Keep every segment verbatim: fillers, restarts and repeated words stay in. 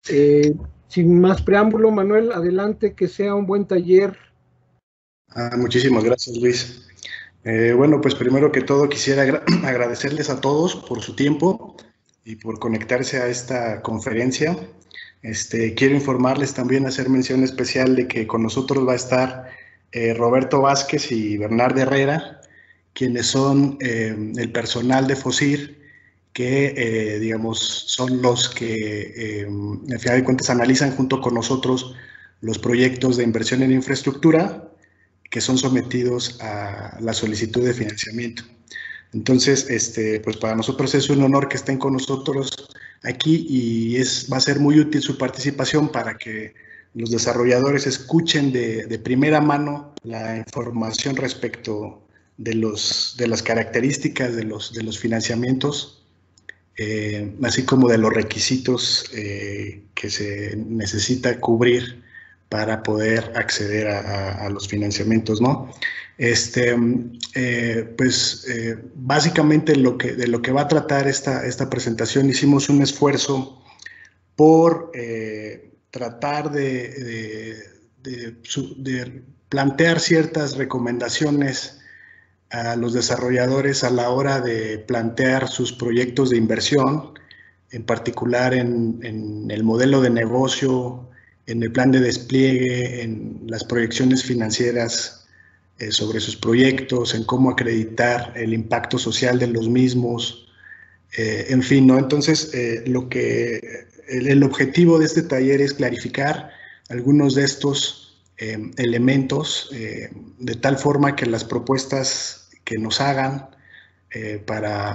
Eh, sin más preámbulo, Manuel, adelante, que sea un buen taller. Ah, muchísimas gracias, Luis. Eh, bueno, pues primero que todo quisiera agra agradecerles a todos por su tiempo y por conectarse a esta conferencia. Este, quiero informarles también, hacer mención especial de que con nosotros va a estar eh, Roberto Vázquez y Bernardo Herrera, quienes son eh, el personal de FOSIR, que eh, digamos son los que, eh, al final de cuentas, analizan junto con nosotros los proyectos de inversión en infraestructura que son sometidos a la solicitud de financiamiento. Entonces, este, pues para nosotros es un honor que estén con nosotros aquí y es, va a ser muy útil su participación para que los desarrolladores escuchen de, de primera mano la información respecto de, los, de las características de los, de los financiamientos, eh, así como de los requisitos eh, que se necesita cubrir para poder acceder a, a, a los financiamientos, ¿no? Este, eh, pues eh, básicamente lo que, de lo que va a tratar esta, esta presentación, hicimos un esfuerzo por eh, tratar de, de, de, de plantear ciertas recomendaciones a los desarrolladores a la hora de plantear sus proyectos de inversión, en particular en, en el modelo de negocio, en el plan de despliegue, en las proyecciones financieras eh, sobre sus proyectos, en cómo acreditar el impacto social de los mismos, eh, en fin, ¿no? Entonces, eh, lo que, el, el objetivo de este taller es clarificar algunos de estos eh, elementos eh, de tal forma que las propuestas que nos hagan eh, para,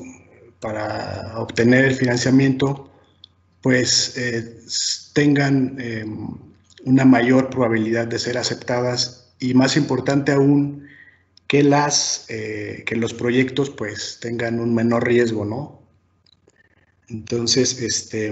para obtener el financiamiento, pues eh, tengan eh, una mayor probabilidad de ser aceptadas y, más importante aún, que, las, eh, que los proyectos pues tengan un menor riesgo, ¿no? Entonces, este,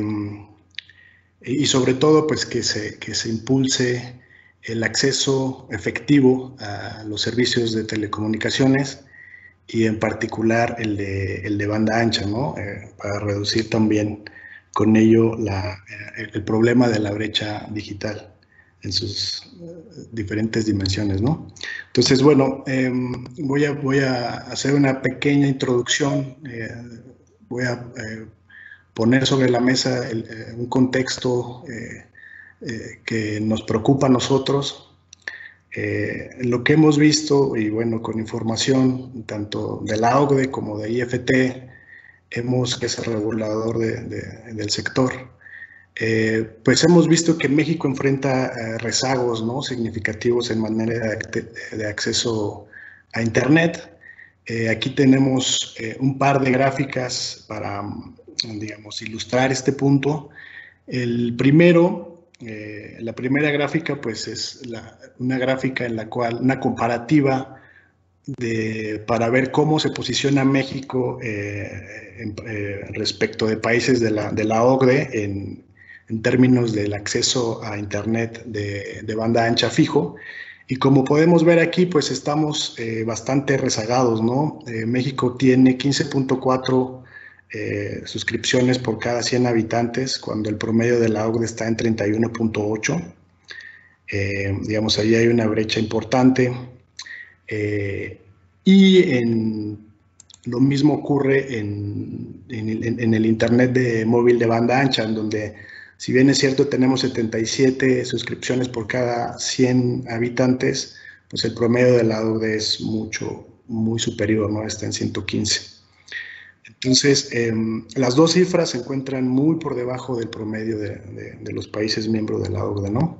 y sobre todo pues que se, que se impulse el acceso efectivo a los servicios de telecomunicaciones y en particular el de, el de banda ancha, ¿no? Eh, para reducir también con ello la, eh, el problema de la brecha digital en sus uh, diferentes dimensiones, ¿no? Entonces, bueno, eh, voy, a, voy a hacer una pequeña introducción, eh, voy a eh, poner sobre la mesa el, eh, un contexto eh, eh, que nos preocupa a nosotros. Eh, lo que hemos visto, y bueno, con información tanto de la O C D E como de I F T, hemos, que es el regulador de, de, del sector, eh, pues hemos visto que México enfrenta eh, rezagos, ¿no?, significativos en manera de, de acceso a Internet. Eh, aquí tenemos eh, un par de gráficas para, digamos, ilustrar este punto. El primero, eh, la primera gráfica, pues es la, una gráfica en la cual, una comparativa de, para ver cómo se posiciona México eh, en, eh, respecto de países de la, de la O C D E en, en términos del acceso a Internet de, de banda ancha fijo. Y como podemos ver aquí, pues estamos eh, bastante rezagados, ¿no? Eh, México tiene quince punto cuatro eh, suscripciones por cada cien habitantes, cuando el promedio de la O C D E está en treinta y uno punto ocho. Eh, digamos, ahí hay una brecha importante. Eh, y en, lo mismo ocurre en, en, en el Internet de móvil de banda ancha, en donde, si bien es cierto, tenemos setenta y siete suscripciones por cada cien habitantes, pues el promedio de la O C D E es mucho, muy superior, ¿no? Está en ciento quince. Entonces, eh, las dos cifras se encuentran muy por debajo del promedio de, de, de los países miembros de la O C D E, ¿no?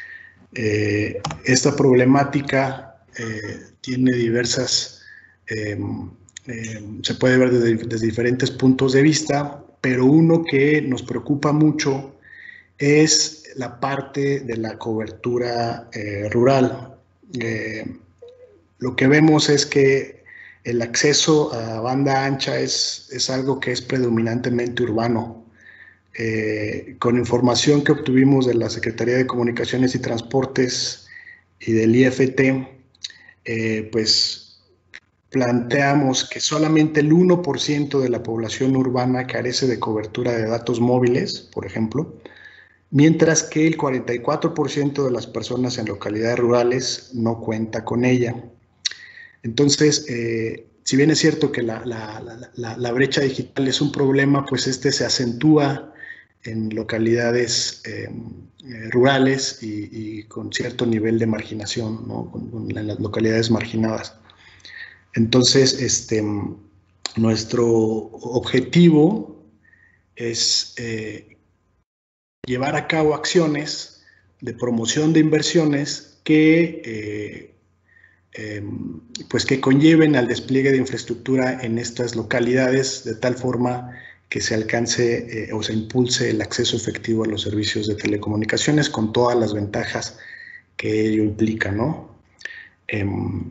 Eh, esta problemática eh, tiene diversas, eh, eh, se puede ver desde, desde diferentes puntos de vista, pero uno que nos preocupa mucho es la parte de la cobertura eh, rural. Eh, lo que vemos es que el acceso a banda ancha es, es algo que es predominantemente urbano. Eh, con información que obtuvimos de la Secretaría de Comunicaciones y Transportes y del I F T, eh, pues planteamos que solamente el uno por ciento de la población urbana carece de cobertura de datos móviles, por ejemplo, mientras que el cuarenta y cuatro por ciento de las personas en localidades rurales no cuenta con ella. Entonces, eh, si bien es cierto que la, la, la, la brecha digital es un problema, pues este se acentúa en localidades eh, eh, rurales y, y con cierto nivel de marginación, ¿no? Con, con, en las localidades marginadas. Entonces, este, nuestro objetivo es eh, llevar a cabo acciones de promoción de inversiones que, eh, eh, pues que conlleven al despliegue de infraestructura en estas localidades de tal forma que se alcance eh, o se impulse el acceso efectivo a los servicios de telecomunicaciones con todas las ventajas que ello implica, ¿no? Eh,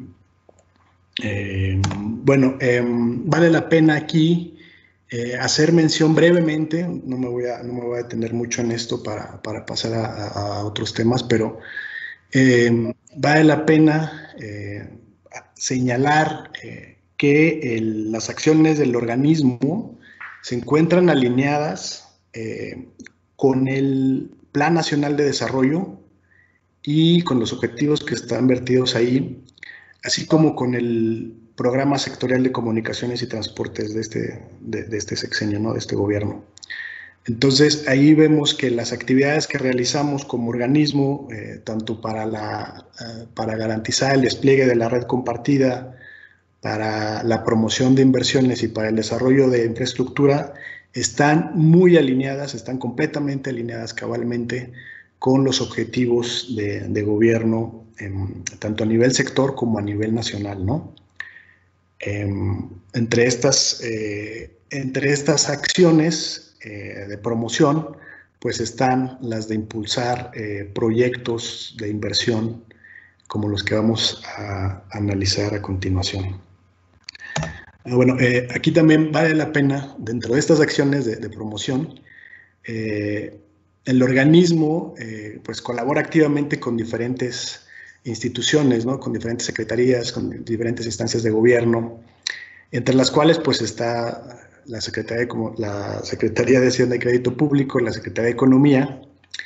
eh, bueno, eh, vale la pena aquí eh, hacer mención brevemente, no me, voy a, no me voy a detener mucho en esto para, para pasar a, a otros temas, pero eh, vale la pena eh, señalar eh, que el, las acciones del organismo se encuentran alineadas eh, con el Plan Nacional de Desarrollo y con los objetivos que están vertidos ahí, así como con el Programa Sectorial de Comunicaciones y Transportes de este, de, de este sexenio, ¿no? De este gobierno. Entonces, ahí vemos que las actividades que realizamos como organismo, eh, tanto para, la, uh, para garantizar el despliegue de la red compartida, para la promoción de inversiones y para el desarrollo de infraestructura, están muy alineadas, están completamente alineadas cabalmente con los objetivos de, de gobierno, eh, tanto a nivel sector como a nivel nacional, ¿no? Eh, entre, estas, eh, entre estas acciones eh, de promoción, pues están las de impulsar eh, proyectos de inversión como los que vamos a analizar a continuación. Bueno, eh, aquí también vale la pena, dentro de estas acciones de, de promoción, eh, el organismo eh, pues colabora activamente con diferentes instituciones, ¿no? Con diferentes secretarías, con diferentes instancias de gobierno, entre las cuales pues está la Secretaría de, la Secretaría de Hacienda y Crédito Público, la Secretaría de Economía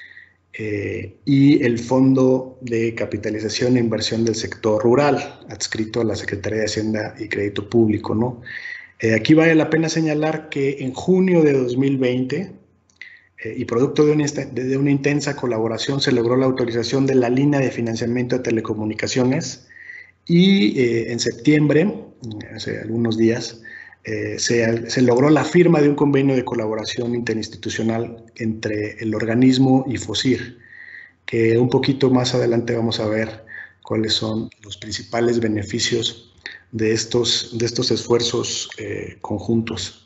eh, y el Fondo de Capitalización e Inversión del Sector Rural, adscrito a la Secretaría de Hacienda y Crédito Público, ¿no? Eh, aquí vale la pena señalar que en junio de dos mil veinte, eh, y producto de una, de una intensa colaboración, se logró la autorización de la línea de financiamiento de telecomunicaciones y eh, en septiembre, hace algunos días, eh, se, se logró la firma de un convenio de colaboración interinstitucional entre el organismo y FOSIR, que un poquito más adelante vamos a ver cuáles son los principales beneficios de estos, de estos esfuerzos eh, conjuntos.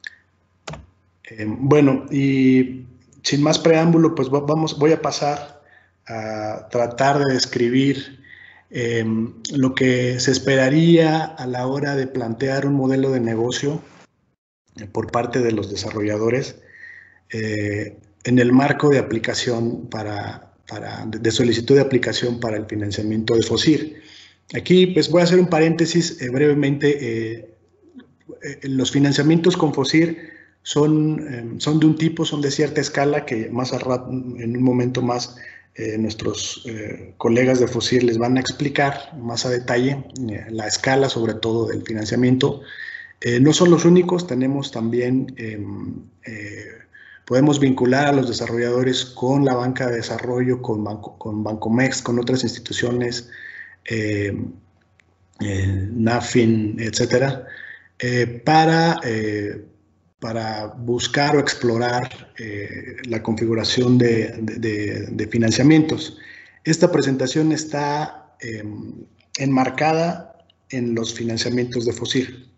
Eh, bueno, y sin más preámbulo, pues vamos, voy a pasar a tratar de describir eh, lo que se esperaría a la hora de plantear un modelo de negocio eh, por parte de los desarrolladores eh, en el marco de aplicación para, para, de solicitud de aplicación para el financiamiento de FOSIR. Aquí pues voy a hacer un paréntesis eh, brevemente. Eh, eh, los financiamientos con FOSIR son, eh, son de un tipo, son de cierta escala que más a rato, en un momento más eh, nuestros eh, colegas de FOSIR les van a explicar más a detalle eh, la escala sobre todo del financiamiento. Eh, no son los únicos, tenemos también, eh, eh, podemos vincular a los desarrolladores con la banca de desarrollo, con, Banco, con Bancomext, con otras instituciones, eh, eh, NAFIN, etcétera, eh, para, eh, para buscar o explorar eh, la configuración de, de, de, de financiamientos. Esta presentación está eh, enmarcada en los financiamientos de FOSIR.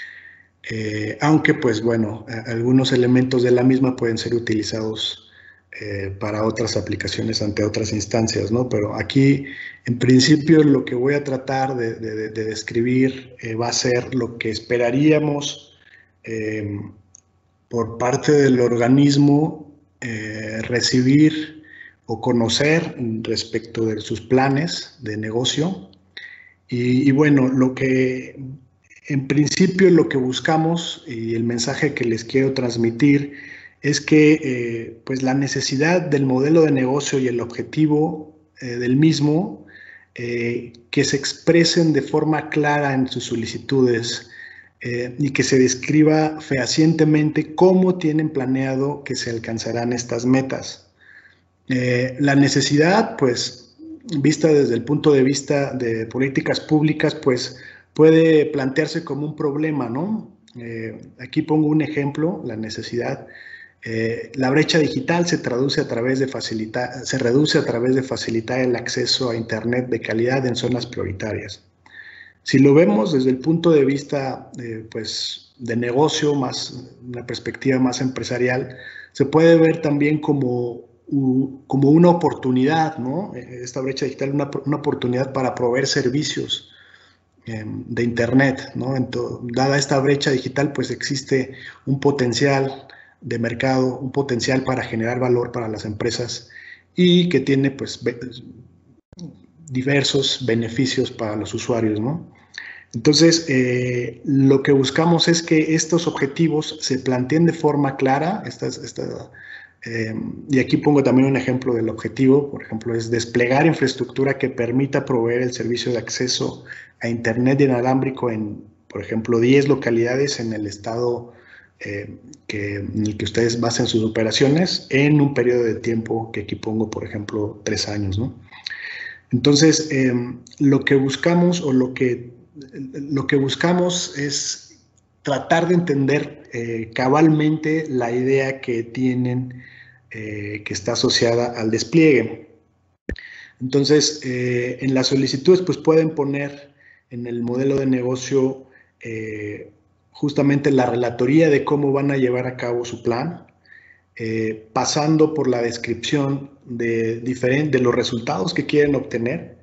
Eh, aunque, pues bueno, algunos elementos de la misma pueden ser utilizados eh, para otras aplicaciones ante otras instancias, ¿no? Pero aquí, en principio, lo que voy a tratar de, de, de describir eh, va a ser lo que esperaríamos eh, por parte del organismo eh, recibir o conocer respecto de sus planes de negocio. Y, y bueno, lo que... En principio, lo que buscamos y el mensaje que les quiero transmitir es que eh, pues la necesidad del modelo de negocio y el objetivo eh, del mismo, eh, que se expresen de forma clara en sus solicitudes eh, y que se describa fehacientemente cómo tienen planeado que se alcanzarán estas metas. Eh, la necesidad, pues, vista desde el punto de vista de políticas públicas, pues, puede plantearse como un problema, ¿no? Eh, aquí pongo un ejemplo, la necesidad. Eh, la brecha digital se traduce a través de facilitar, se reduce a través de facilitar el acceso a Internet de calidad en zonas prioritarias. Si lo vemos desde el punto de vista eh, pues, de negocio, más una perspectiva más empresarial, se puede ver también como, uh, como una oportunidad, ¿no? Esta brecha digital, una, una oportunidad para proveer servicios eh, de Internet, ¿no? Entonces, dada esta brecha digital, pues existe un potencial de mercado, un potencial para generar valor para las empresas y que tiene pues diversos beneficios para los usuarios, ¿no? Entonces, eh, lo que buscamos es que estos objetivos se planteen de forma clara, esta, esta, eh, y aquí pongo también un ejemplo del objetivo, por ejemplo, es desplegar infraestructura que permita proveer el servicio de acceso a Internet inalámbrico en, por ejemplo, diez localidades en el estado Eh, que, en el que ustedes basen sus operaciones en un periodo de tiempo que aquí pongo, por ejemplo, tres años, ¿no? Entonces, eh, lo que buscamos o lo que, lo que buscamos es tratar de entender eh, cabalmente la idea que tienen, eh, que está asociada al despliegue. Entonces, eh, en las solicitudes, pues pueden poner en el modelo de negocio eh, justamente la relatoría de cómo van a llevar a cabo su plan, eh, pasando por la descripción de, de los resultados que quieren obtener.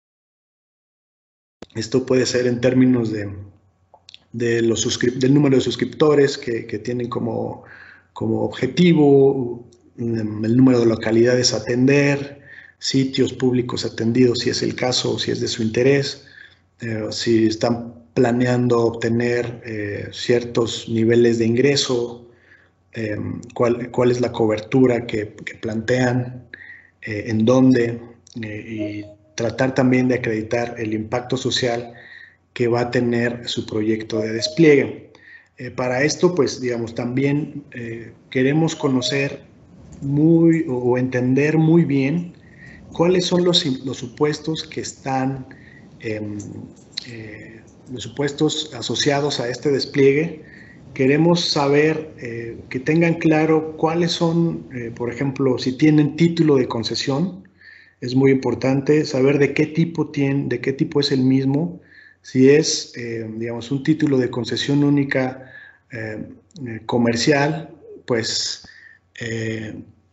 Esto puede ser en términos de, de los del número de suscriptores que, que tienen como, como objetivo, el número de localidades a atender, sitios públicos atendidos si es el caso o si es de su interés, eh, si están planeando obtener eh, ciertos niveles de ingreso, eh, cuál, cuál es la cobertura que, que plantean, eh, en dónde, eh, y tratar también de acreditar el impacto social que va a tener su proyecto de despliegue. Eh, para esto, pues, digamos, también eh, queremos conocer muy o entender muy bien cuáles son los, los supuestos que están eh, eh, los supuestos asociados a este despliegue. Queremos saber eh, que tengan claro cuáles son, eh, por ejemplo, si tienen título de concesión. Es muy importante saber de qué tipo tienen, de qué tipo es el mismo. Si es, eh, digamos, un título de concesión única eh, eh, comercial, pues, eh,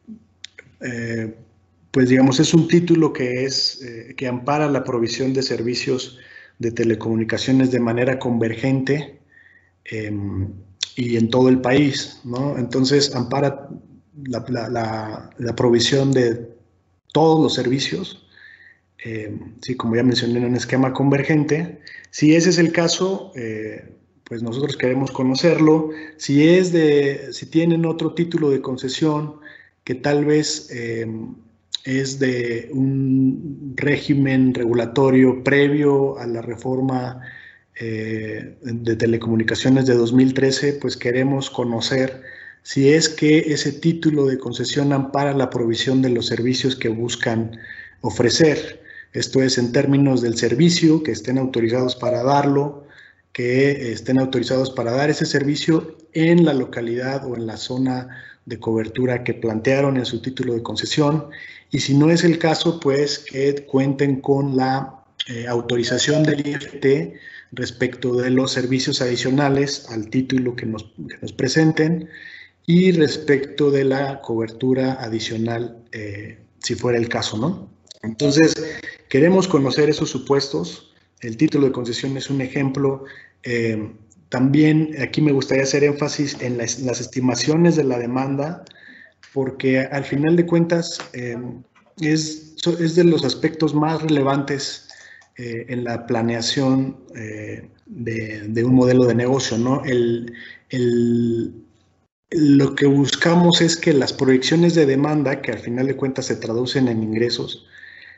eh, pues, digamos, es un título que, es, eh, que ampara la provisión de servicios de telecomunicaciones de manera convergente eh, y en todo el país, ¿no? Entonces, ampara la, la, la, la provisión de todos los servicios, eh, sí, como ya mencioné, en un esquema convergente. Si ese es el caso, eh, pues nosotros queremos conocerlo. Si es de, si tienen otro título de concesión que tal vez eh, es de un régimen regulatorio previo a la reforma eh, de telecomunicaciones de dos mil trece, pues queremos conocer si es que ese título de concesión ampara la provisión de los servicios que buscan ofrecer. Esto es en términos del servicio, que estén autorizados para darlo, que estén autorizados para dar ese servicio en la localidad o en la zona de cobertura que plantearon en su título de concesión. Y si no es el caso, pues que cuenten con la eh, autorización del I F T respecto de los servicios adicionales al título que nos, que nos presenten y respecto de la cobertura adicional, eh, si fuera el caso, ¿no? Entonces, queremos conocer esos supuestos. El título de concesión es un ejemplo. Eh, también aquí me gustaría hacer énfasis en las, las estimaciones de la demanda, porque al final de cuentas eh, es, es de los aspectos más relevantes eh, en la planeación eh, de, de un modelo de negocio, ¿no? El, el, lo que buscamos es que las proyecciones de demanda, que al final de cuentas se traducen en ingresos,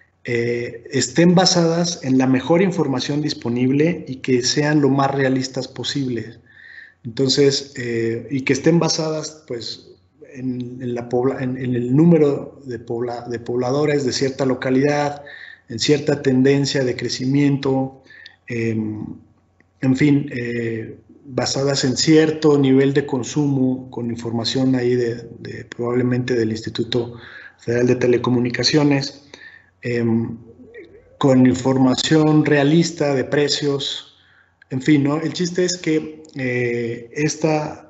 eh, estén basadas en la mejor información disponible y que sean lo más realistas posible. Entonces, eh, y que estén basadas, pues, en, en, la pobla, en, en el número de, pobla, de pobladores de cierta localidad, en cierta tendencia de crecimiento, eh, en fin, eh, basadas en cierto nivel de consumo, con información ahí de, de probablemente del Instituto Federal de Telecomunicaciones, eh, con información realista de precios, en fin, ¿no? El chiste es que eh, esta,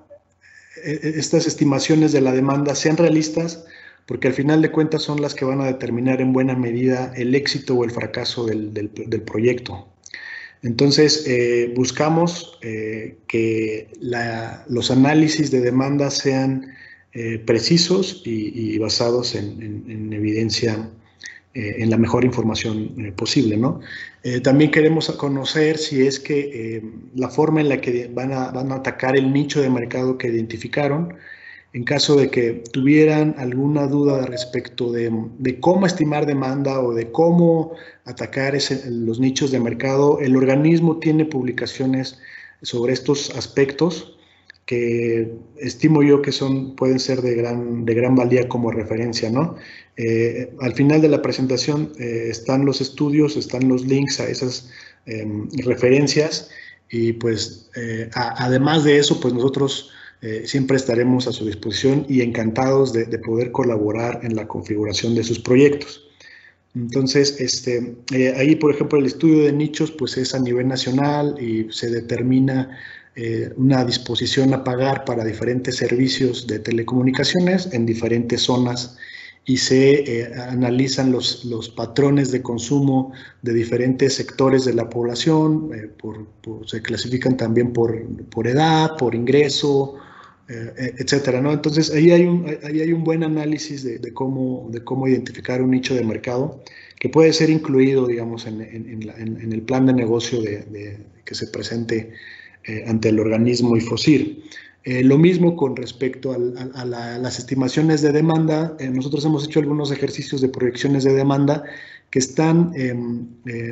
estas estimaciones de la demanda sean realistas, porque al final de cuentas son las que van a determinar en buena medida el éxito o el fracaso del, del, del proyecto. Entonces, eh, buscamos eh, que la, los análisis de demanda sean eh, precisos y, y basados en, en, en evidencia, eh, en la mejor información eh, posible, ¿no? Eh, también queremos conocer si es que eh, la forma en la que van a, van a atacar el nicho de mercado que identificaron, en caso de que tuvieran alguna duda respecto de, de cómo estimar demanda o de cómo atacar ese, los nichos de mercado, el organismo tiene publicaciones sobre estos aspectos que estimo yo que son, pueden ser de gran, de gran valía como referencia, ¿no? Eh, al final de la presentación eh, están los estudios, están los links a esas eh, referencias y pues eh, a, además de eso, pues nosotros Eh, siempre estaremos a su disposición y encantados de, de poder colaborar en la configuración de sus proyectos. Entonces, este, eh, ahí, por ejemplo, el estudio de nichos pues es a nivel nacional y se determina eh, una disposición a pagar para diferentes servicios de telecomunicaciones en diferentes zonas y se eh, analizan los, los patrones de consumo de diferentes sectores de la población, eh, por, por, se clasifican también por, por edad, por ingreso, Eh, etcétera, ¿no? Entonces, ahí hay un, ahí hay un buen análisis de, de, cómo, de cómo identificar un nicho de mercado que puede ser incluido, digamos, en, en, en, la, en, en el plan de negocio de, de, que se presente eh, ante el organismo IFOCIR. Eh, lo mismo con respecto al, a, a, la, a las estimaciones de demanda. Eh, nosotros hemos hecho algunos ejercicios de proyecciones de demanda que están eh, eh,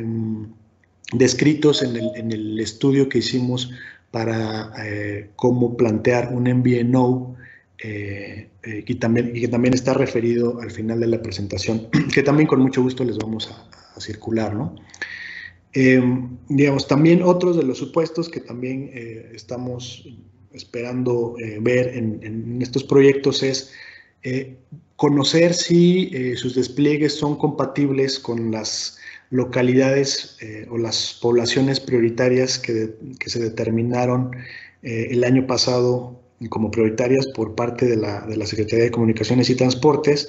descritos en el, en el estudio que hicimos para eh, cómo plantear un M V N O eh, eh, y, también, y que también está referido al final de la presentación, que también con mucho gusto les vamos a, a circular, ¿no? Eh, digamos, también otros de los supuestos que también eh, estamos esperando eh, ver en, en estos proyectos es eh, conocer si eh, sus despliegues son compatibles con las localidades eh, o las poblaciones prioritarias que, que se determinaron eh, el año pasado como prioritarias por parte de la, de la Secretaría de Comunicaciones y Transportes.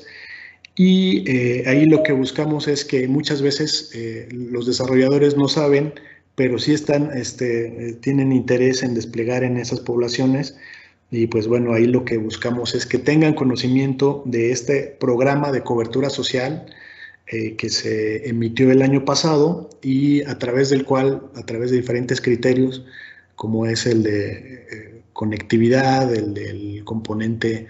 Y eh, ahí lo que buscamos es que muchas veces eh, los desarrolladores no saben, pero sí están, este, tienen interés en desplegar en esas poblaciones. Y pues bueno, ahí lo que buscamos es que tengan conocimiento de este programa de cobertura social Eh, que se emitió el año pasado y a través del cual, a través de diferentes criterios, como es el de eh, conectividad, el del componente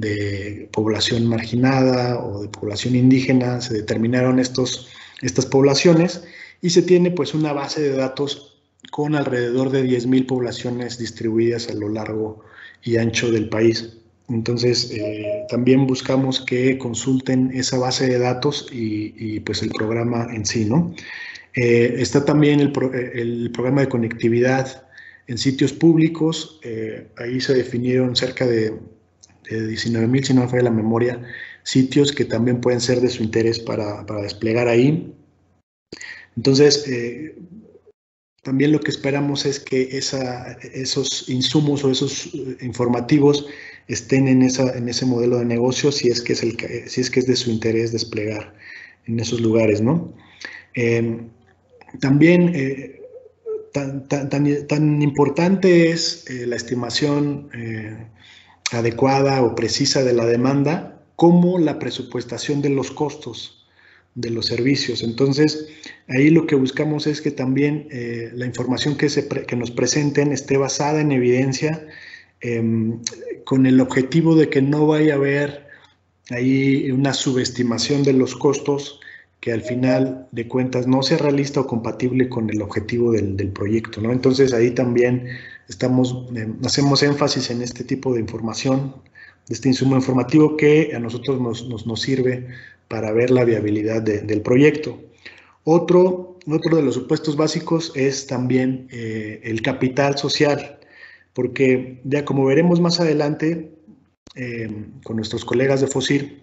de población marginada o de población indígena, se determinaron estos, estas poblaciones y se tiene pues una base de datos con alrededor de diez mil poblaciones distribuidas a lo largo y ancho del país. Entonces, eh, también buscamos que consulten esa base de datos y, y pues el programa en sí, ¿no? Eh, está también el, pro, el programa de conectividad en sitios públicos. Eh, ahí se definieron cerca de, de diecinueve mil, si no me falla la memoria, sitios que también pueden ser de su interés para, para desplegar ahí. Entonces, eh, también lo que esperamos es que esa, esos insumos o esos informativos estén en, esa, en ese modelo de negocio si es que es, el, si es, que es de su interés desplegar en esos lugares, ¿no? Eh, también eh, tan, tan, tan, tan importante es eh, la estimación eh, adecuada o precisa de la demanda como la presupuestación de los costos de los servicios. Entonces, ahí lo que buscamos es que también eh, la información que, se pre, que nos presenten esté basada en evidencia eh, con el objetivo de que no vaya a haber ahí una subestimación de los costos que al final de cuentas no sea realista o compatible con el objetivo del, del proyecto, ¿no? Entonces ahí también estamos, eh, hacemos énfasis en este tipo de información, de este insumo informativo que a nosotros nos, nos, nos sirve para ver la viabilidad de, del proyecto. Otro, otro de los supuestos básicos es también eh, el capital social, porque ya como veremos más adelante eh, con nuestros colegas de FOSIR,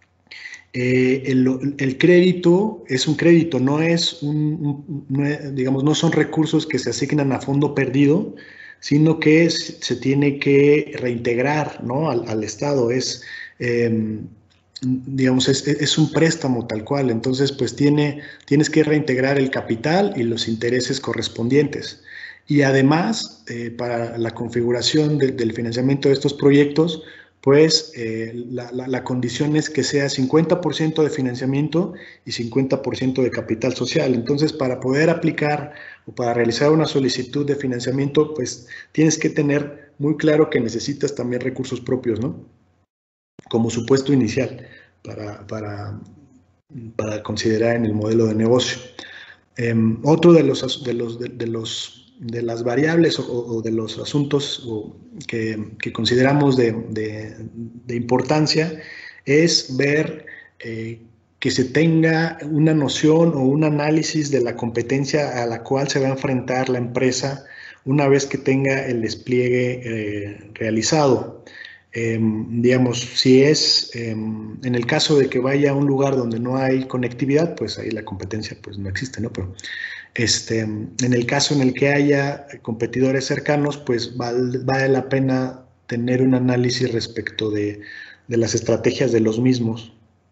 eh, el, el crédito es un crédito, no es un, un no es, digamos, no son recursos que se asignan a fondo perdido, sino que se tiene que reintegrar, ¿no?, al, al Estado. Es, eh, digamos, es, es un préstamo tal cual. Entonces, pues tiene, tienes que reintegrar el capital y los intereses correspondientes. Y además, eh, para la configuración de, del financiamiento de estos proyectos, pues eh, la, la, la condición es que sea cincuenta por ciento de financiamiento y cincuenta por ciento de capital social. Entonces, para poder aplicar o para realizar una solicitud de financiamiento, pues tienes que tener muy claro que necesitas también recursos propios, ¿no?, como supuesto inicial para, para, para considerar en el modelo de negocio. Eh, otro de los, de los, de, de los de las variables o, o de los asuntos o que, que consideramos de, de, de importancia es ver eh, que se tenga una noción o un análisis de la competencia a la cual se va a enfrentar la empresa una vez que tenga el despliegue eh, realizado. Eh, digamos, si es eh, en el caso de que vaya a un lugar donde no hay conectividad, pues ahí la competencia pues no existe, ¿no? Pero este, en el caso en el que haya competidores cercanos, pues vale, vale la pena tener un análisis respecto de, de las estrategias de los mismos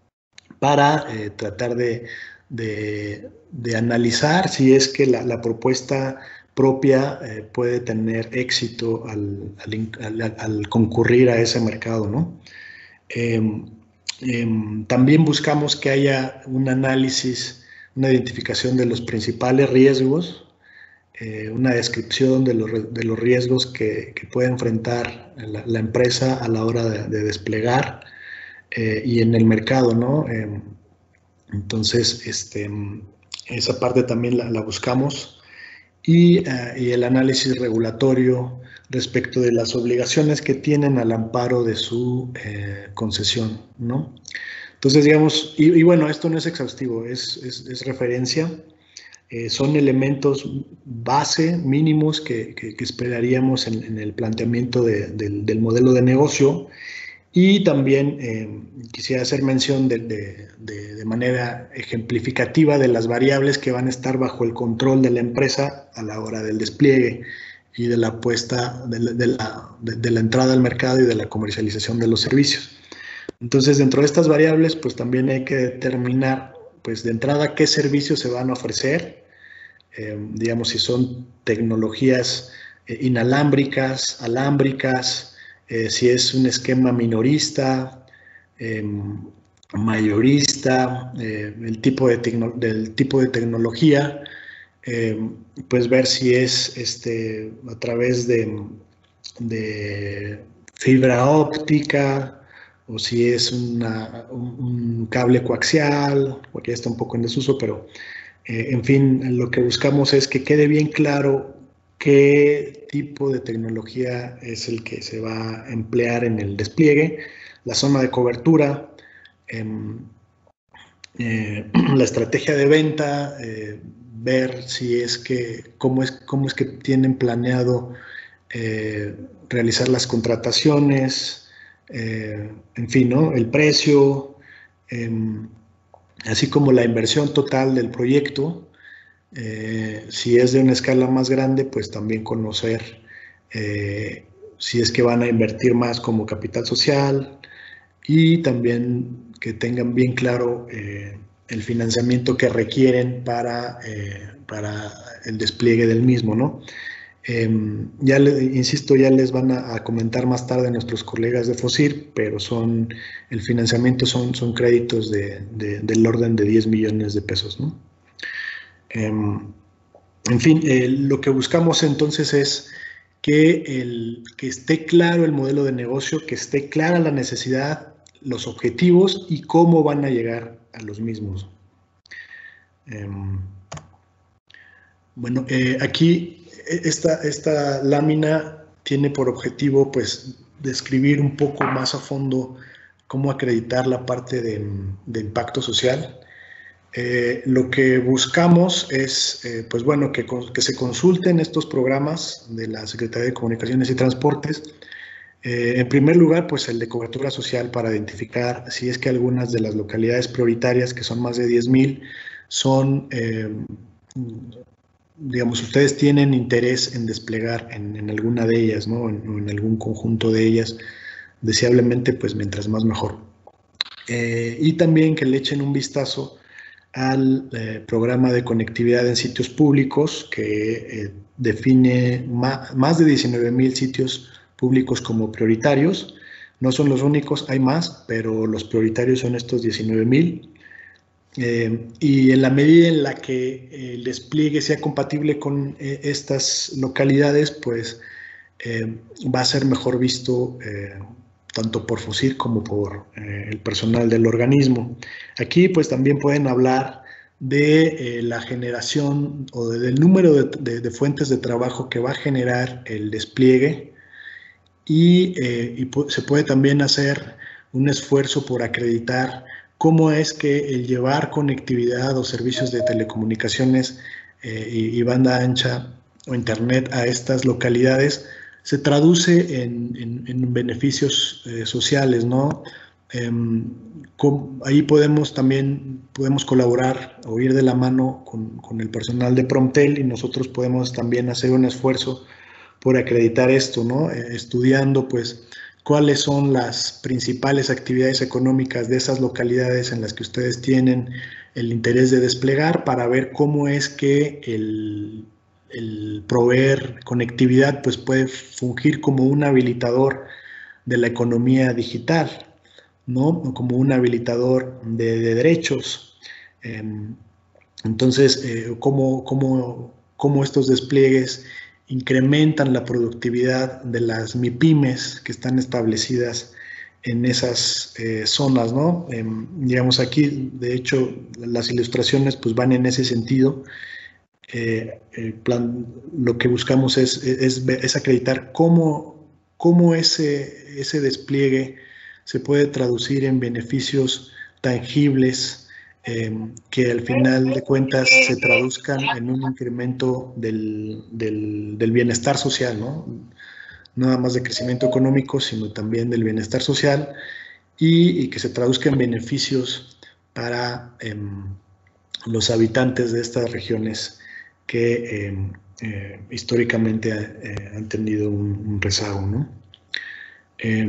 para eh, tratar de, de, de analizar si es que la, la propuesta propia eh, puede tener éxito al, al, al, al concurrir a ese mercado, ¿no? Eh, eh, también buscamos que haya un análisis, una identificación de los principales riesgos, eh, una descripción de los, de los riesgos que, que puede enfrentar la, la empresa a la hora de, de desplegar eh, y en el mercado, ¿no? Eh, entonces, este, esa parte también la, la buscamos. Y, uh, y el análisis regulatorio respecto de las obligaciones que tienen al amparo de su eh, concesión, ¿no? Entonces, digamos, y, y bueno, esto no es exhaustivo, es, es, es referencia, eh, son elementos base mínimos que, que, que esperaríamos en, en el planteamiento de, de, del modelo de negocio. Y también eh, quisiera hacer mención de, de, de, de manera ejemplificativa de las variables que van a estar bajo el control de la empresa a la hora del despliegue y de la puesta, de la, de la, de, de la entrada al mercado y de la comercialización de los servicios. Entonces, dentro de estas variables, pues también hay que determinar, pues de entrada, qué servicios se van a ofrecer, eh, digamos, si son tecnologías eh, inalámbricas, alámbricas, Eh, si es un esquema minorista, eh, mayorista, eh, el tipo de del tipo de tecnología, eh, pues ver si es este, a través de, de fibra óptica o si es una, un, un cable coaxial, porque ya está un poco en desuso, pero eh, en fin, lo que buscamos es que quede bien claro qué tipo de tecnología es el que se va a emplear en el despliegue, la zona de cobertura, eh, eh, la estrategia de venta, eh, ver si es que, cómo es, cómo es que tienen planeado eh, realizar las contrataciones, eh, en fin, ¿no?, el precio, eh, así como la inversión total del proyecto. Eh, si es de una escala más grande, pues también conocer eh, si es que van a invertir más como capital social y también que tengan bien claro eh, el financiamiento que requieren para, eh, para el despliegue del mismo, ¿no? Eh, ya le, insisto, ya les van a, a comentar más tarde nuestros colegas de FOSIR, pero son, el financiamiento son, son créditos de, de, del orden de diez millones de pesos, ¿no? Eh, en fin, eh, lo que buscamos entonces es que, el, que esté claro el modelo de negocio, que esté clara la necesidad, los objetivos y cómo van a llegar a los mismos. Eh, bueno, eh, aquí esta, esta lámina tiene por objetivo, pues, describir un poco más a fondo cómo acreditar la parte de, de impacto social. Eh, lo que buscamos es, eh, pues bueno, que, que se consulten estos programas de la Secretaría de Comunicaciones y Transportes. Eh, en primer lugar, pues el de cobertura social, para identificar si es que algunas de las localidades prioritarias, que son más de diez mil, son, eh, digamos, ustedes tienen interés en desplegar en, en alguna de ellas, ¿no? En, o en algún conjunto de ellas, deseablemente, pues mientras más mejor. Eh, y también que le echen un vistazo al eh, programa de conectividad en sitios públicos, que eh, define más, más de diecinueve mil sitios públicos como prioritarios. No son los únicos, hay más, pero los prioritarios son estos diecinueve mil. Eh, y en la medida en la que el despliegue sea compatible con eh, estas localidades, pues eh, va a ser mejor visto eh, tanto por FOCIR como por eh, el personal del organismo. Aquí pues también pueden hablar de eh, la generación o de, del número de, de, de fuentes de trabajo que va a generar el despliegue, y, eh, y se puede también hacer un esfuerzo por acreditar cómo es que el llevar conectividad o servicios de telecomunicaciones eh, y, y banda ancha o internet a estas localidades se traduce en, en, en beneficios eh, sociales, ¿no? Eh, con, ahí podemos también podemos colaborar o ir de la mano con, con el personal de Promtel, y nosotros podemos también hacer un esfuerzo por acreditar esto, ¿no? Eh, estudiando, pues, cuáles son las principales actividades económicas de esas localidades en las que ustedes tienen el interés de desplegar, para ver cómo es que el, el proveer conectividad pues puede fungir como un habilitador de la economía digital, ¿no? Como un habilitador de, de derechos. Eh, entonces, eh, cómo, cómo, cómo estos despliegues incrementan la productividad de las MIPYMES que están establecidas en esas eh, zonas, ¿no? Eh, digamos aquí, de hecho, las ilustraciones pues van en ese sentido. Eh, el plan, lo que buscamos es, es, es acreditar cómo, cómo ese, ese despliegue se puede traducir en beneficios tangibles, Eh, que al final de cuentas se traduzcan en un incremento del, del, del bienestar social, ¿no? No nada más de crecimiento económico, sino también del bienestar social, y, y que se traduzca en beneficios para eh, los habitantes de estas regiones que eh, eh, históricamente eh, han tenido un, un rezago, ¿no? Eh,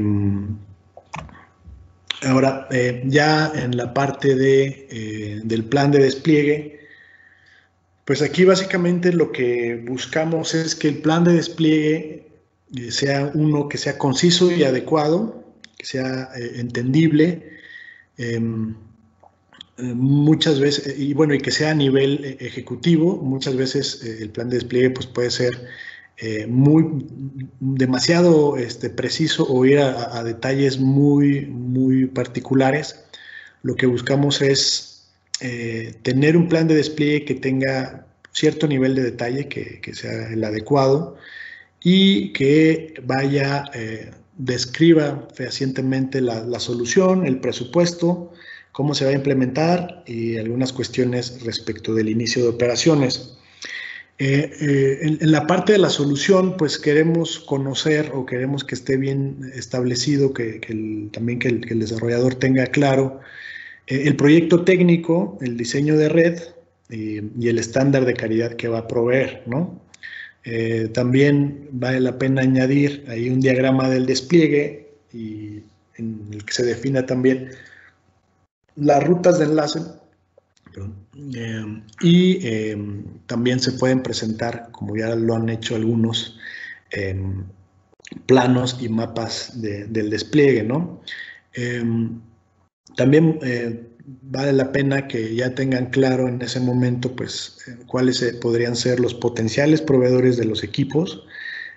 Ahora, eh, ya en la parte de, eh, del plan de despliegue, pues aquí básicamente lo que buscamos es que el plan de despliegue eh, sea uno que sea conciso y adecuado, que sea eh, entendible, eh, muchas veces, y bueno, y que sea a nivel eh, ejecutivo. Muchas veces eh, el plan de despliegue pues puede ser Eh, muy demasiado este, preciso, o ir a, a detalles muy, muy particulares. Lo que buscamos es eh, tener un plan de despliegue que tenga cierto nivel de detalle, que, que sea el adecuado, y que vaya, eh, describa fehacientemente la, la solución, el presupuesto, cómo se va a implementar y algunas cuestiones respecto del inicio de operaciones. Eh, eh, en, en la parte de la solución, pues queremos conocer, o queremos que esté bien establecido, que, que el, también que el, que el desarrollador tenga claro eh, el proyecto técnico, el diseño de red eh, y el estándar de calidad que va a proveer, ¿no? Eh, también vale la pena añadir ahí un diagrama del despliegue, y en el que se defina también las rutas de enlace. Eh, y eh, también se pueden presentar, como ya lo han hecho algunos, eh, planos y mapas de, del despliegue, ¿no? Eh, también eh, vale la pena que ya tengan claro en ese momento, pues, eh, cuáles eh, podrían ser los potenciales proveedores de los equipos,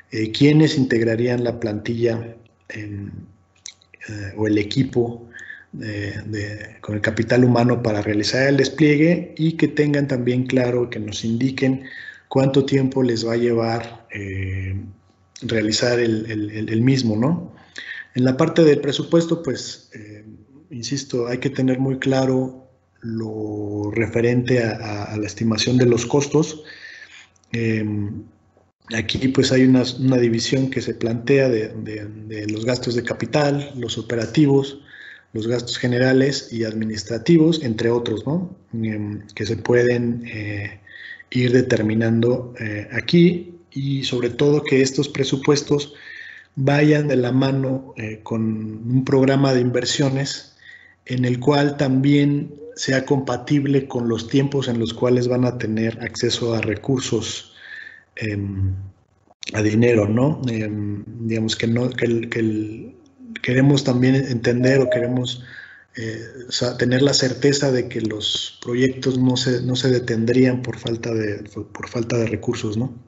eh, quiénes integrarían la plantilla eh, eh, o el equipo de, de, con el capital humano para realizar el despliegue, y que tengan también claro, que nos indiquen cuánto tiempo les va a llevar eh, realizar el, el, el mismo, ¿no? En la parte del presupuesto, pues, eh, insisto, hay que tener muy claro lo referente a, a, a la estimación de los costos. Eh, aquí, pues, hay una, una división que se plantea de, de, de los gastos de capital, los operativos, los gastos generales y administrativos, entre otros, ¿no? Eh, que se pueden eh, ir determinando eh, aquí, y sobre todo que estos presupuestos vayan de la mano eh, con un programa de inversiones en el cual también sea compatible con los tiempos en los cuales van a tener acceso a recursos, eh, a dinero, ¿no? Eh, digamos que, no, que, el, que el, queremos también entender o queremos eh, o sea, tener la certeza de que los proyectos no se, no se detendrían por falta de, por falta de recursos, ¿no?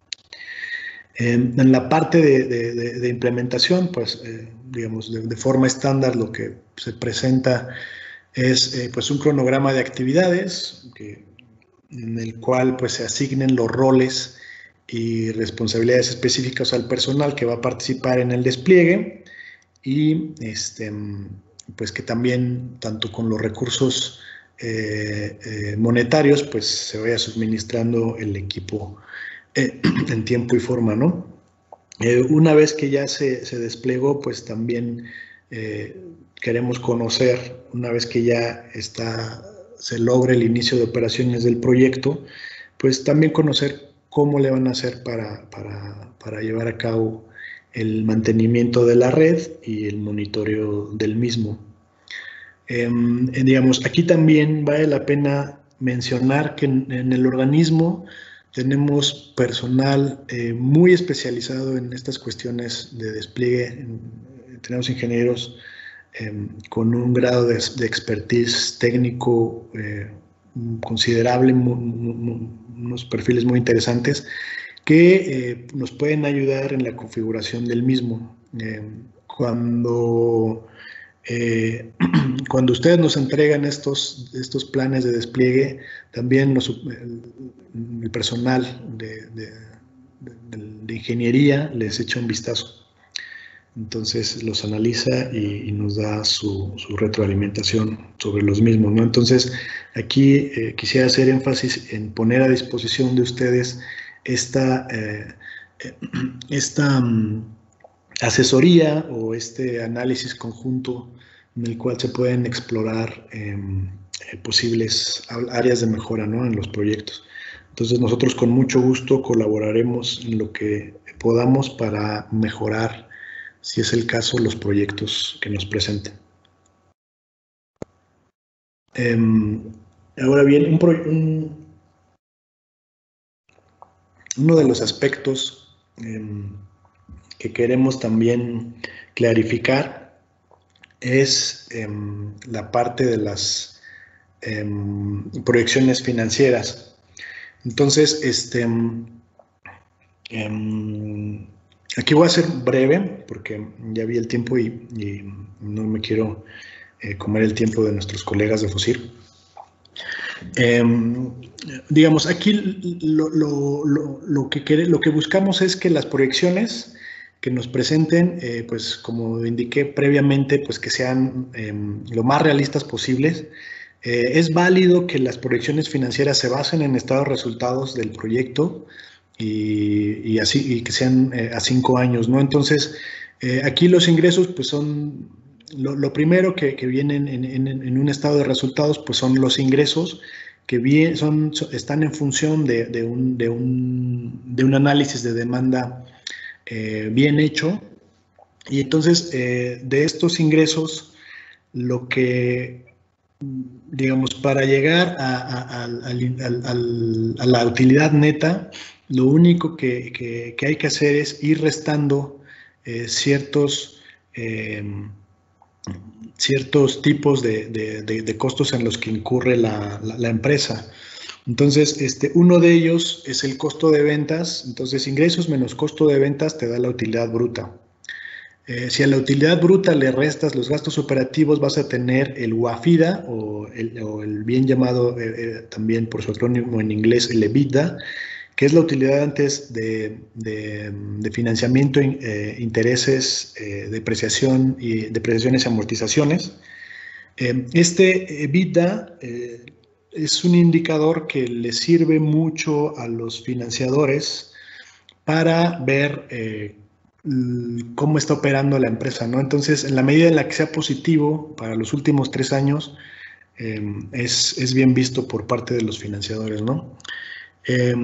En la parte de, de, de implementación, pues, eh, digamos, de, de forma estándar, lo que se presenta es eh, pues un cronograma de actividades que, en el cual pues se asignen los roles y responsabilidades específicas al personal que va a participar en el despliegue, y este, pues que también, tanto con los recursos eh, eh, monetarios, pues se vaya suministrando el equipo Eh, en tiempo y forma, ¿no? Eh, una vez que ya se, se desplegó, pues también eh, queremos conocer, una vez que ya está, se logra el inicio de operaciones del proyecto, pues también conocer cómo le van a hacer para, para, para llevar a cabo el mantenimiento de la red y el monitoreo del mismo. Eh, digamos, aquí también vale la pena mencionar que en, en el organismo tenemos personal eh, muy especializado en estas cuestiones de despliegue. Tenemos ingenieros eh, con un grado de, de expertise técnico eh, considerable, muy, muy, unos perfiles muy interesantes que eh, nos pueden ayudar en la configuración del mismo. Eh, cuando, eh, cuando ustedes nos entregan estos, estos planes de despliegue, también los, el, el personal de, de, de, de ingeniería les echa un vistazo. Entonces los analiza y, y nos da su, su retroalimentación sobre los mismos, ¿no? Entonces aquí eh, quisiera hacer énfasis en poner a disposición de ustedes esta, eh, esta um, asesoría o este análisis conjunto en el cual se pueden explorar eh, posibles áreas de mejora, ¿no?, en los proyectos. Entonces nosotros con mucho gusto colaboraremos en lo que podamos para mejorar, si es el caso, los proyectos que nos presenten. Eh, ahora bien, un, un, uno de los aspectos eh, que queremos también clarificar es eh, la parte de las eh, proyecciones financieras. Entonces, este, eh, aquí voy a ser breve porque ya vi el tiempo y, y no me quiero eh, comer el tiempo de nuestros colegas de FOSIR. Eh, digamos, aquí lo, lo, lo, lo, que quere, lo que buscamos es que las proyecciones que nos presenten, eh, pues como indiqué previamente, pues que sean eh, lo más realistas posibles. Eh, es válido que las proyecciones financieras se basen en estados resultados del proyecto y, y así y que sean eh, a cinco años, ¿no? Entonces, eh, aquí los ingresos, pues son lo, lo primero que, que vienen en, en, en un estado de resultados, pues son los ingresos que bien, son, están en función de, de, un, de, un, de un análisis de demanda eh, bien hecho. Y entonces, eh, de estos ingresos, lo que, digamos, para llegar a, a, a, a, a la utilidad neta, lo único que, que, que hay que hacer es ir restando eh, ciertos, eh, ciertos tipos de, de, de, de costos en los que incurre la, la, la empresa. Entonces, este, uno de ellos es el costo de ventas. Entonces, ingresos menos costo de ventas te da la utilidad bruta. Eh, si a la utilidad bruta le restas los gastos operativos, vas a tener el U A F I D A o el, o el bien llamado eh, eh, también por su acrónimo en inglés el EBITDA, que es la utilidad antes de, de, de financiamiento, eh, intereses, eh, depreciación y depreciaciones y amortizaciones. Eh, este EBITDA eh, es un indicador que le sirve mucho a los financiadores para ver eh, cómo está operando la empresa, ¿no? Entonces, en la medida en la que sea positivo para los últimos tres años, eh, es, es bien visto por parte de los financiadores, ¿no? Eh,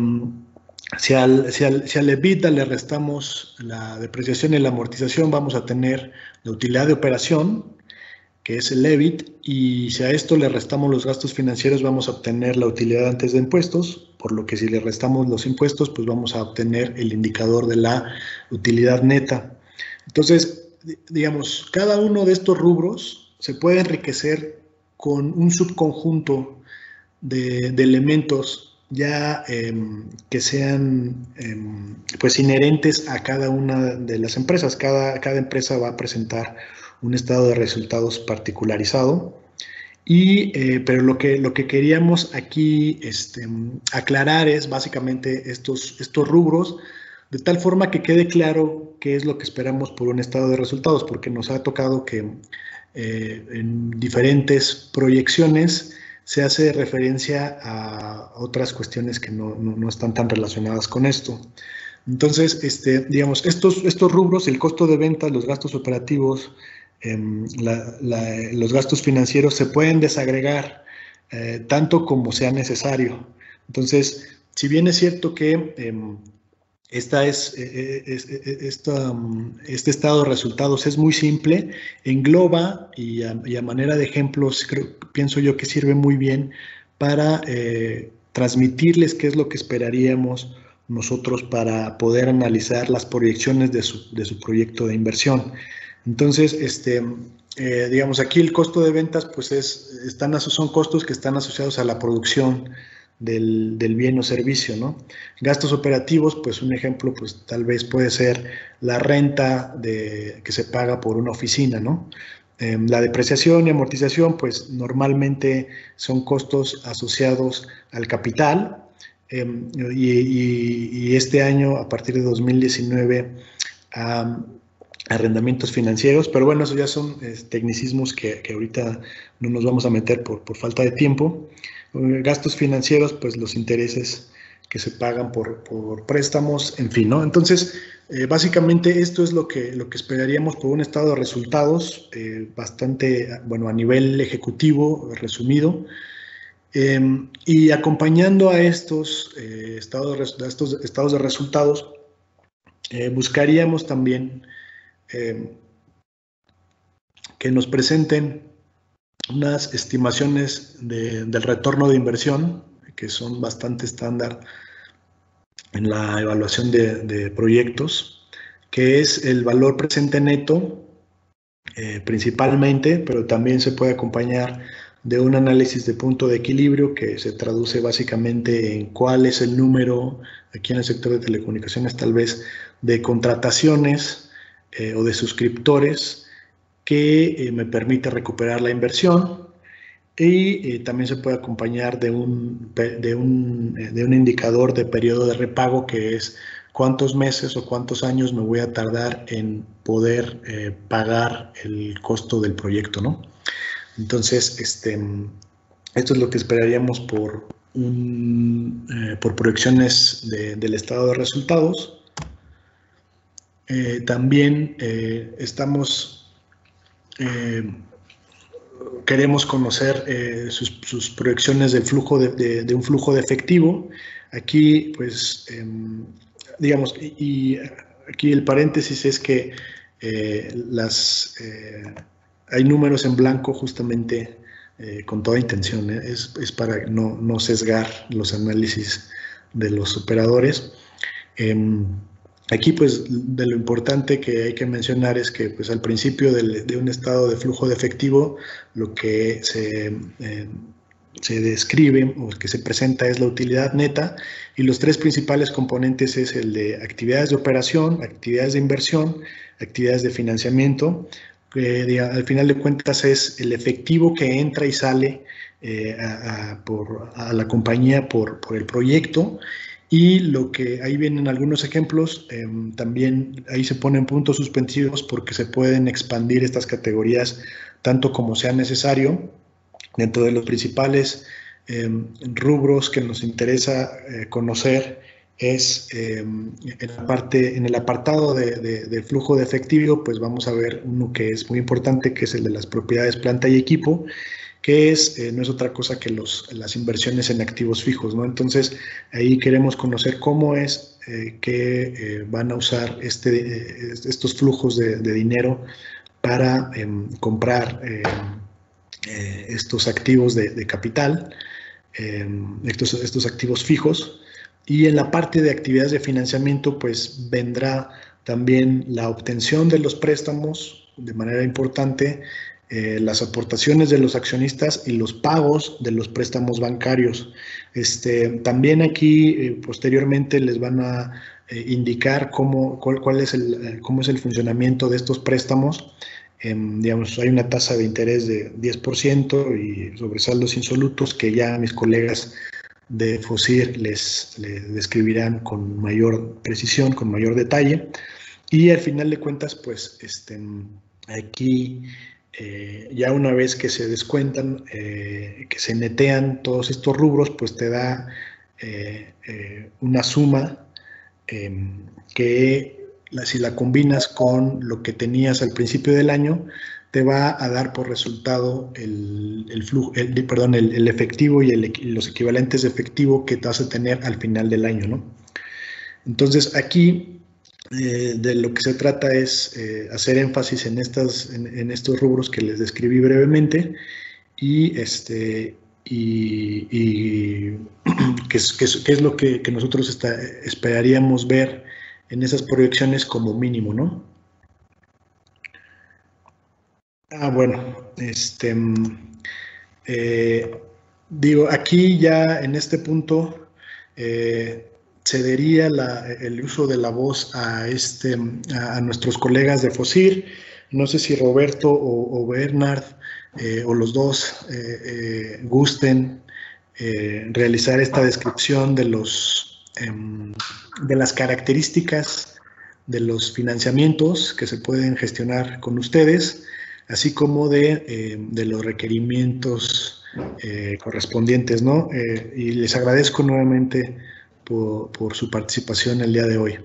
si, al, si, al, si al EBITDA le restamos la depreciación y la amortización, vamos a tener la utilidad de operación, que es el E B I T, y si a esto le restamos los gastos financieros, vamos a obtener la utilidad antes de impuestos, por lo que si le restamos los impuestos, pues vamos a obtener el indicador de la utilidad neta. Entonces, digamos, cada uno de estos rubros se puede enriquecer con un subconjunto de, de elementos ya eh, que sean eh, pues inherentes a cada una de las empresas. Cada, cada empresa va a presentar un estado de resultados particularizado, y, eh, pero lo que, lo que queríamos aquí este, aclarar es básicamente estos, estos rubros, de tal forma que quede claro qué es lo que esperamos por un estado de resultados, porque nos ha tocado que eh, en diferentes proyecciones se hace referencia a otras cuestiones que no, no, no están tan relacionadas con esto. Entonces, este, digamos, estos, estos rubros, el costo de ventas, los gastos operativos, eh, la, la, los gastos financieros, se pueden desagregar eh, tanto como sea necesario. Entonces, si bien es cierto que eh, esta es, eh, es, esta, este estado de resultados es muy simple, engloba y a, y a manera de ejemplos, creo, pienso yo que sirve muy bien para eh, transmitirles qué es lo que esperaríamos nosotros para poder analizar las proyecciones de su, de su proyecto de inversión. Entonces, este, eh, digamos, aquí el costo de ventas, pues es, están, son costos que están asociados a la producción del, del bien o servicio, ¿no? Gastos operativos, pues un ejemplo, pues tal vez puede ser la renta de, que se paga por una oficina, ¿no? Eh, la depreciación y amortización, pues normalmente son costos asociados al capital. Eh, y, y, y este año, a partir de dos mil diecinueve, um, arrendamientos financieros, pero bueno, esos ya son eh, tecnicismos que, que ahorita no nos vamos a meter por, por falta de tiempo. Eh, gastos financieros, pues los intereses que se pagan por, por préstamos, en fin, ¿no? Entonces, eh, básicamente esto es lo que, lo que esperaríamos por un estado de resultados eh, bastante, bueno, a nivel ejecutivo, resumido. Eh, y acompañando a estos, eh, estados, de, estos estados de resultados, eh, buscaríamos también eh, que nos presenten unas estimaciones de, del retorno de inversión, que son bastante estándar en la evaluación de, de proyectos, que es el valor presente neto, eh, principalmente, pero también se puede acompañar de un análisis de punto de equilibrio que se traduce básicamente en cuál es el número, aquí en el sector de telecomunicaciones tal vez, de contrataciones eh, o de suscriptores que eh, me permite recuperar la inversión, y eh, también se puede acompañar de un, de, un, de un indicador de periodo de repago, que es cuántos meses o cuántos años me voy a tardar en poder eh, pagar el costo del proyecto, ¿no? Entonces, este, esto es lo que esperaríamos por, un, eh, por proyecciones de, del estado de resultados. Eh, también eh, estamos, eh, queremos conocer eh, sus, sus proyecciones del flujo de, de, de un flujo de efectivo. Aquí, pues, eh, digamos, y, y aquí el paréntesis es que eh, las... Eh, hay números en blanco justamente eh, con toda intención, ¿eh? es, es para no, no sesgar los análisis de los operadores. Eh, aquí, pues, de lo importante que hay que mencionar es que, pues, al principio del, de un estado de flujo de efectivo, lo que se, eh, se describe o que se presenta es la utilidad neta, y los tres principales componentes es el de actividades de operación, actividades de inversión, actividades de financiamiento, que eh, al final de cuentas es el efectivo que entra y sale eh, a, a, por, a la compañía por, por el proyecto. Y lo que ahí vienen algunos ejemplos, eh, también ahí se ponen puntos suspensivos porque se pueden expandir estas categorías tanto como sea necesario. Dentro de los principales eh, rubros que nos interesa eh, conocer es eh, en, la parte, en el apartado de, de, de flujo de efectivo, pues vamos a ver uno que es muy importante, que es el de las propiedades planta y equipo, que es, eh, no es otra cosa que los, las inversiones en activos fijos, ¿no? Entonces, ahí queremos conocer cómo es eh, que eh, van a usar este, eh, estos flujos de, de dinero para eh, comprar eh, eh, estos activos de, de capital, eh, estos, estos activos fijos. Y en la parte de actividades de financiamiento, pues vendrá también la obtención de los préstamos de manera importante, Eh, las aportaciones de los accionistas y los pagos de los préstamos bancarios. Este, también aquí eh, posteriormente les van a eh, indicar cómo, cuál, cuál es el, cómo es el funcionamiento de estos préstamos. Eh, digamos, hay una tasa de interés de diez por ciento y sobresaldos insolutos que ya mis colegas de FOSIR les, les describirán con mayor precisión, con mayor detalle. Y al final de cuentas, pues este, aquí Eh, ya una vez que se descuentan, eh, que se netean todos estos rubros, pues te da eh, eh, una suma eh, que la, si la combinas con lo que tenías al principio del año, te va a dar por resultado el, el, flujo, el, perdón, el, el efectivo y el, los equivalentes de efectivo que te vas a tener al final del año, ¿no? Entonces aquí Eh, de lo que se trata es eh, hacer énfasis en, estas, en, en estos rubros que les describí brevemente y, este, y, y qué es, qué es, qué es lo que, que nosotros está, esperaríamos ver en esas proyecciones como mínimo, ¿no? Ah, bueno, este, eh, digo, aquí ya en este punto eh, cedería la, el uso de la voz a, este, a, a nuestros colegas de FOSIR. No sé si Roberto o, o Bernard eh, o los dos eh, eh, gusten eh, realizar esta descripción de, los, eh, de las características de los financiamientos que se pueden gestionar con ustedes, así como de, eh, de los requerimientos eh, correspondientes, ¿no? Eh, y les agradezco nuevamente Por, por su participación el día de hoy.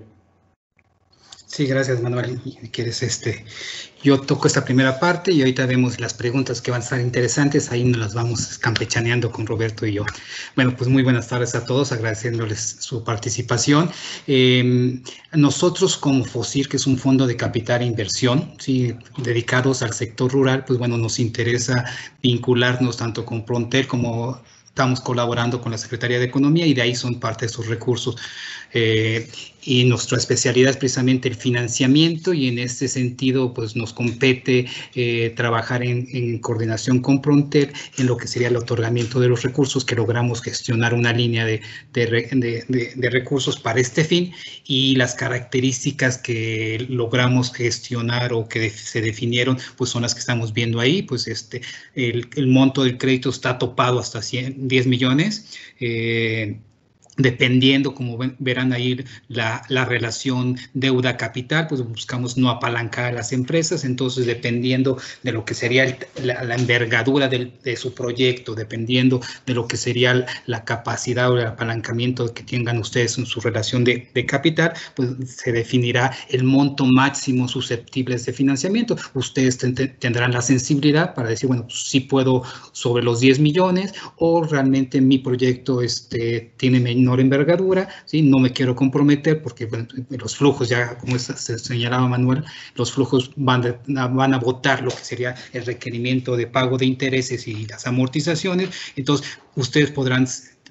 Sí, gracias, Manuel. ¿Quieres este? Yo toco esta primera parte y ahorita vemos las preguntas que van a estar interesantes. Ahí nos las vamos campechaneando con Roberto y yo. Bueno, pues muy buenas tardes a todos, agradeciéndoles su participación. Eh, nosotros como FOSIR, que es un fondo de capital e inversión, ¿sí?, dedicados al sector rural, pues bueno, nos interesa vincularnos tanto con Prontel como estamos colaborando con la Secretaría de Economía y de ahí son parte de sus recursos. Eh, y nuestra especialidad es precisamente el financiamiento y en este sentido pues nos compete eh, trabajar en, en coordinación con Prontel en lo que sería el otorgamiento de los recursos, que logramos gestionar una línea de, de, de, de, de recursos para este fin, y las características que logramos gestionar o que se definieron pues son las que estamos viendo ahí. Pues este, el, el monto del crédito está topado hasta diez millones. Eh, Dependiendo, como ven, verán ahí, la, la relación deuda-capital, pues buscamos no apalancar a las empresas. Entonces, dependiendo de lo que sería el, la, la envergadura del, de su proyecto, dependiendo de lo que sería la capacidad o el apalancamiento que tengan ustedes en su relación de, de capital, pues se definirá el monto máximo susceptibles de financiamiento. Ustedes ten, tendrán la sensibilidad para decir, bueno, pues sí puedo sobre los diez millones o realmente mi proyecto este, tiene menor envergadura, ¿sí? No me quiero comprometer porque bueno, los flujos, ya como se señalaba Manuel, los flujos van, de, van a votar lo que sería el requerimiento de pago de intereses y las amortizaciones. Entonces, ustedes podrán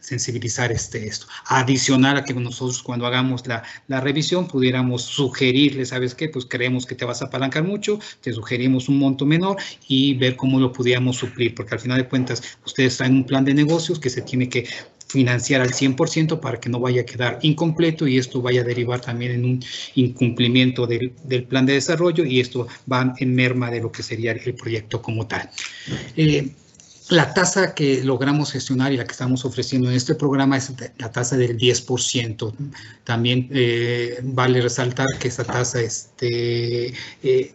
sensibilizar este, esto. Adicional a que nosotros cuando hagamos la, la revisión pudiéramos sugerirle, ¿sabes qué? Pues creemos que te vas a apalancar mucho, te sugerimos un monto menor y ver cómo lo pudiéramos suplir, porque al final de cuentas ustedes traen un plan de negocios que se tiene que financiar al cien por ciento para que no vaya a quedar incompleto y esto vaya a derivar también en un incumplimiento del, del plan de desarrollo y esto va en merma de lo que sería el proyecto como tal. Eh, La tasa que logramos gestionar y la que estamos ofreciendo en este programa es la tasa del diez por ciento. También eh, vale resaltar que esa tasa este, eh,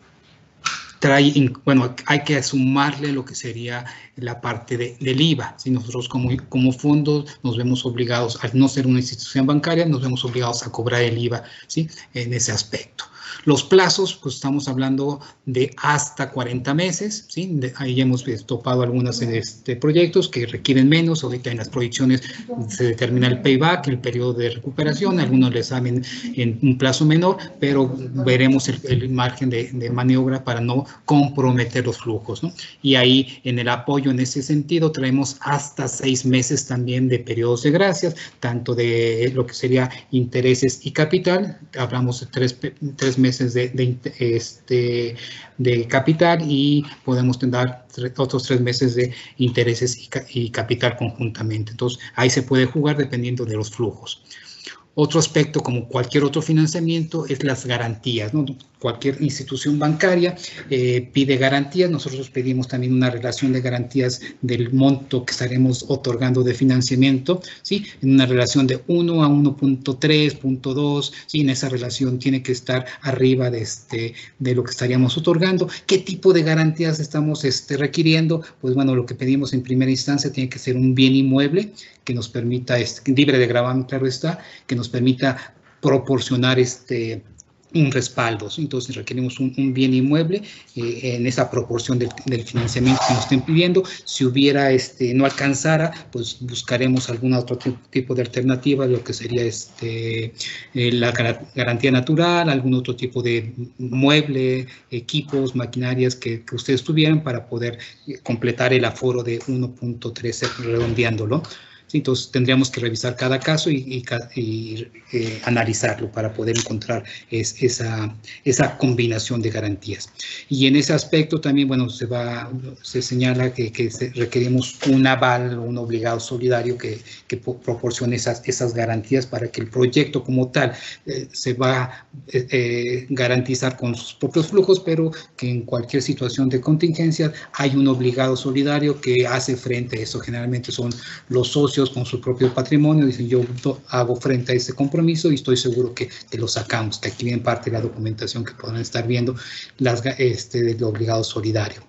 trae, bueno, hay que sumarle lo que sería la parte de, del I V A. Si nosotros como, como fondo nos vemos obligados, al no ser una institución bancaria, nos vemos obligados a cobrar el I V A, ¿sí? En ese aspecto. Los plazos, pues estamos hablando de hasta cuarenta meses, ¿sí? De, ahí hemos topado algunos este, proyectos que requieren menos, ahorita en las proyecciones se determina el payback, el periodo de recuperación, algunos les saben en un plazo menor, pero veremos el, el margen de, de maniobra para no comprometer los flujos, ¿no? Y ahí en el apoyo en ese sentido traemos hasta seis meses también de periodos de gracias, tanto de lo que sería intereses y capital, hablamos de tres, tres meses De, de, este, de capital y podemos tener otros tres meses de intereses y, y capital conjuntamente. Entonces, ahí se puede jugar dependiendo de los flujos. Otro aspecto, como cualquier otro financiamiento, es las garantías, ¿no? Cualquier institución bancaria eh, pide garantías. Nosotros pedimos también una relación de garantías del monto que estaremos otorgando de financiamiento, ¿sí? En una relación de uno a uno punto tres, punto dos, ¿sí? En esa relación tiene que estar arriba de, este, de lo que estaríamos otorgando. ¿Qué tipo de garantías estamos este, requiriendo? Pues bueno, lo que pedimos en primera instancia tiene que ser un bien inmueble que nos permita, este, libre de gravamen, claro está, que nos permita proporcionar este un respaldo, ¿sí? Entonces requerimos un, un bien inmueble eh, en esa proporción del, del financiamiento que nos estén pidiendo. Si hubiera, este, no alcanzara, pues buscaremos algún otro tipo de alternativa, lo que sería este, eh, la garantía natural, algún otro tipo de mueble, equipos, maquinarias que, que ustedes tuvieran para poder completar el aforo de uno punto trece, redondeándolo. Sí, entonces tendríamos que revisar cada caso y, y, y eh, analizarlo para poder encontrar es, esa, esa combinación de garantías. Y en ese aspecto también, bueno, se va, se señala que, que requerimos un aval o un obligado solidario que, que proporcione esas, esas garantías para que el proyecto como tal eh, se va a eh, garantizar con sus propios flujos, pero que en cualquier situación de contingencia hay un obligado solidario que hace frente a eso. Generalmente son los socios con su propio patrimonio, dicen yo hago frente a ese compromiso y estoy seguro que, que lo sacamos, que aquí viene parte de la documentación que podrán estar viendo, las, este, del obligado solidario.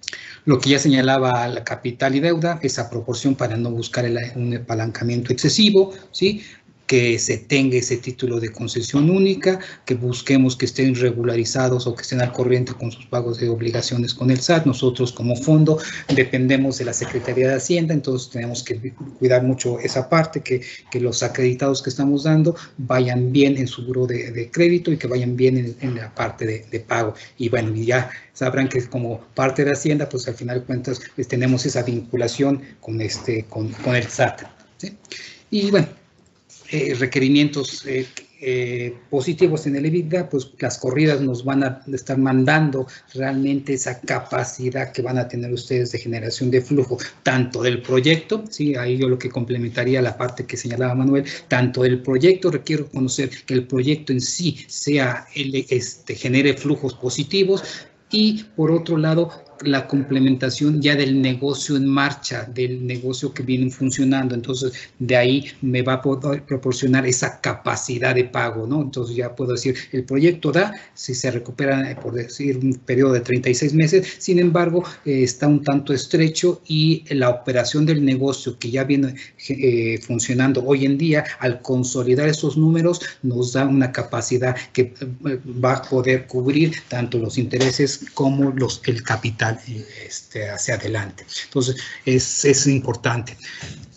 Lo que ya señalaba la capital y deuda, esa proporción para no buscar el, un apalancamiento excesivo, ¿sí? Que se tenga ese título de concesión única, que busquemos que estén regularizados o que estén al corriente con sus pagos de obligaciones con el S A T. Nosotros como fondo dependemos de la Secretaría de Hacienda, entonces tenemos que cuidar mucho esa parte, que, que los acreditados que estamos dando vayan bien en su buro de, de crédito y que vayan bien en, en la parte de, de pago. Y bueno, y ya sabrán que como parte de Hacienda, pues al final de cuentas pues, tenemos esa vinculación con, este, con, con el S A T, ¿sí? Y bueno, Eh, requerimientos eh, eh, positivos en el EBITDA, pues las corridas nos van a estar mandando realmente esa capacidad que van a tener ustedes de generación de flujo, tanto del proyecto, ¿sí? Ahí yo lo que complementaría la parte que señalaba Manuel, tanto del proyecto, requiero conocer que el proyecto en sí sea, el, este, genere flujos positivos, y por otro lado, la complementación ya del negocio en marcha, del negocio que viene funcionando. Entonces, de ahí me va a poder proporcionar esa capacidad de pago, ¿no? Entonces, ya puedo decir, el proyecto da, si se recupera, por decir, un periodo de treinta y seis meses, sin embargo, eh, está un tanto estrecho y la operación del negocio que ya viene eh, funcionando hoy en día, al consolidar esos números, nos da una capacidad que eh, va a poder cubrir tanto los intereses como los, el capital Este, hacia adelante. Entonces, es, es importante.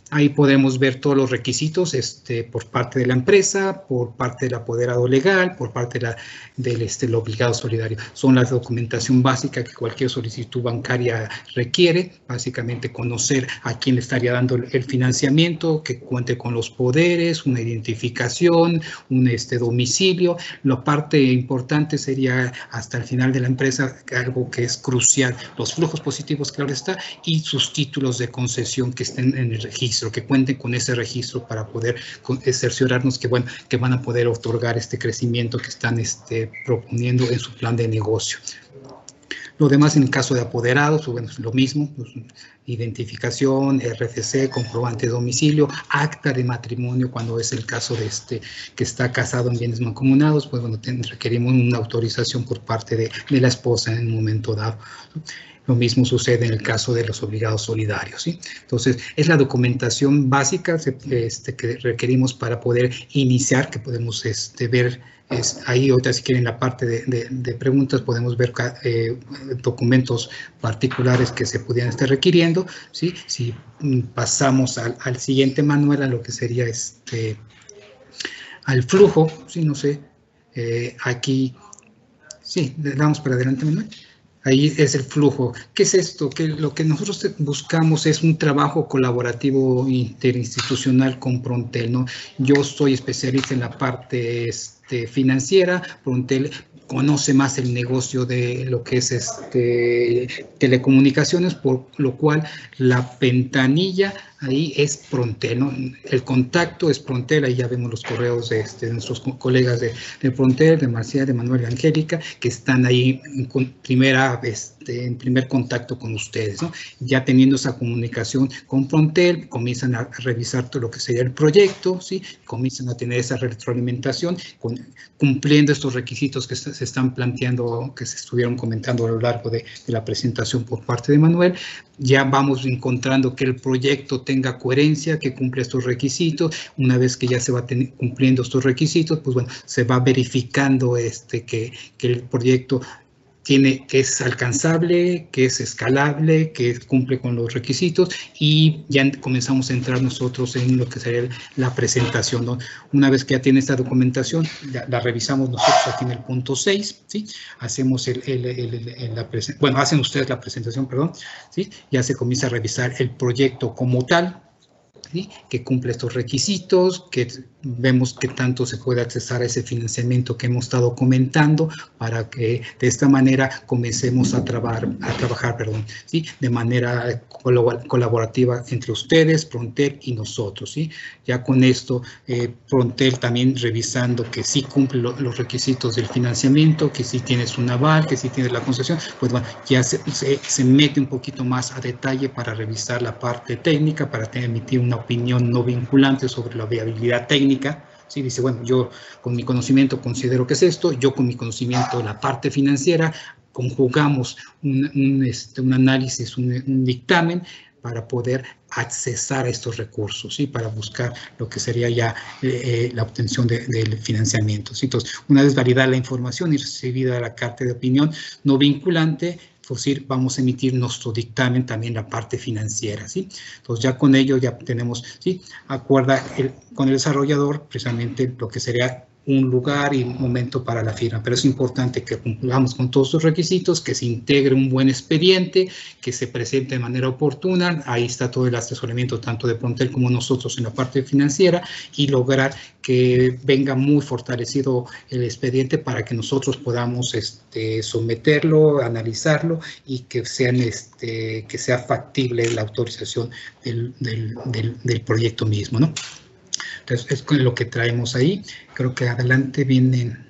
Ahí podemos ver todos los requisitos este, por parte de la empresa, por parte del apoderado legal, por parte de la, del este, el obligado solidario. Son la documentación básica que cualquier solicitud bancaria requiere, básicamente conocer a quién le estaría dando el financiamiento, que cuente con los poderes, una identificación, un este, domicilio. La parte importante sería hasta el final de la empresa, algo que es crucial, los flujos positivos, claro está, y sus títulos de concesión que estén en el registro, que cuenten con ese registro para poder cerciorarnos que, bueno, que van a poder otorgar este crecimiento que están este, proponiendo en su plan de negocio. Lo demás, en el caso de apoderados, pues, bueno, es lo mismo, pues, identificación, R F C, comprobante de domicilio, acta de matrimonio, cuando es el caso de este que está casado en bienes mancomunados, pues bueno, ten, requerimos una autorización por parte de, de la esposa en un momento dado. Lo mismo sucede en el caso de los obligados solidarios, ¿sí? Entonces, es la documentación básica este, que requerimos para poder iniciar, que podemos este, ver es, ahí, ahorita si quieren la parte de, de, de preguntas, podemos ver eh, documentos particulares que se pudieran estar requiriendo, ¿sí? Si pasamos al, al siguiente manual, a lo que sería este, al flujo, ¿sí? No sé, eh, aquí, sí, le damos para adelante, Manuel. Ahí es el flujo. ¿Qué es esto? Que lo que nosotros buscamos es un trabajo colaborativo interinstitucional con Prontel, ¿no? Yo soy especialista en la parte este, financiera, Prontel conoce más el negocio de lo que es este, telecomunicaciones, por lo cual la ventanilla ahí es Prontel, ¿no? El contacto es Prontel, ahí ya vemos los correos de, este, de nuestros colegas de, de Prontel, de Marcial, de Manuel y Angélica, que están ahí en, primera, este, en primer contacto con ustedes, ¿no? Ya teniendo esa comunicación con Prontel, comienzan a revisar todo lo que sería el proyecto, ¿sí? Comienzan a tener esa retroalimentación, con, cumpliendo estos requisitos que se están planteando, que se estuvieron comentando a lo largo de, de la presentación por parte de Manuel. Ya vamos encontrando que el proyecto tenga coherencia, que cumple estos requisitos. Una vez que ya se va cumpliendo estos requisitos, pues bueno, se va verificando este, que, que el proyecto tiene, que es alcanzable, que es escalable, que cumple con los requisitos, y ya comenzamos a entrar nosotros en lo que sería la presentación, ¿no? Una vez que ya tiene esta documentación, la, la revisamos nosotros aquí en el punto seis, ¿sí? Hacemos el, el, el, el, el la presentación, bueno, hacen ustedes la presentación, perdón, ¿sí? Ya se comienza a revisar el proyecto como tal, ¿sí? Que cumple estos requisitos, que vemos que tanto se puede accesar a ese financiamiento que hemos estado comentando, para que de esta manera comencemos a trabajar, a trabajar perdón, ¿sí? De manera colaborativa entre ustedes, Prontel y nosotros, ¿sí? Ya con esto, eh, Prontel también revisando que sí cumple lo, los requisitos del financiamiento, que sí tienes un aval, que sí tienes la concesión, pues bueno, ya se, se, se mete un poquito más a detalle para revisar la parte técnica, para emitir una opinión no vinculante sobre la viabilidad técnica. Sí, dice, bueno, yo con mi conocimiento considero que es esto, yo con mi conocimiento de la parte financiera conjugamos un, un, este, un análisis, un, un dictamen para poder accesar a estos recursos, ¿sí? Para buscar lo que sería ya eh, la obtención de, del financiamiento, ¿sí? Entonces, una vez validada la información y recibida la carta de opinión no vinculante, pues sí, vamos a emitir nuestro dictamen también la parte financiera, ¿sí? Entonces, ya con ello ya tenemos, ¿sí? Acuerda el, con el desarrollador precisamente lo que sería un lugar y un momento para la firma, pero es importante que cumplamos con todos los requisitos, que se integre un buen expediente, que se presente de manera oportuna, ahí está todo el asesoramiento tanto de Prontel como nosotros en la parte financiera, y lograr que venga muy fortalecido el expediente para que nosotros podamos este, someterlo, analizarlo, y que, sean, este, que sea factible la autorización del, del, del, del proyecto mismo, ¿no? Entonces, es con lo que traemos ahí. Creo que adelante vienen.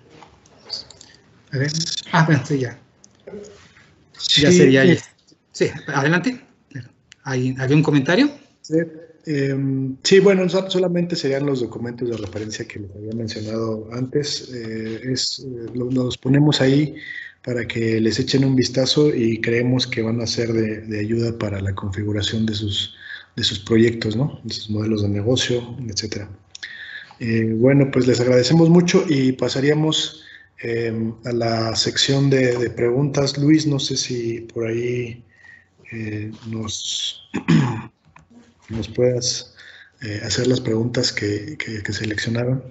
A ver. Ah, bueno, sí, ya. Sí, ya sería. Eh, sí, adelante. ¿Hay algún comentario? Sí, eh, sí, bueno, solamente serían los documentos de referencia que les había mencionado antes. Eh, es, eh, los ponemos ahí para que les echen un vistazo y creemos que van a ser de, de ayuda para la configuración de sus, de sus proyectos, ¿no? De sus modelos de negocio, etcétera. Eh, bueno, pues les agradecemos mucho y pasaríamos eh, a la sección de, de preguntas. Luis, no sé si por ahí eh, nos, nos puedas eh, hacer las preguntas que, que, que seleccionaron.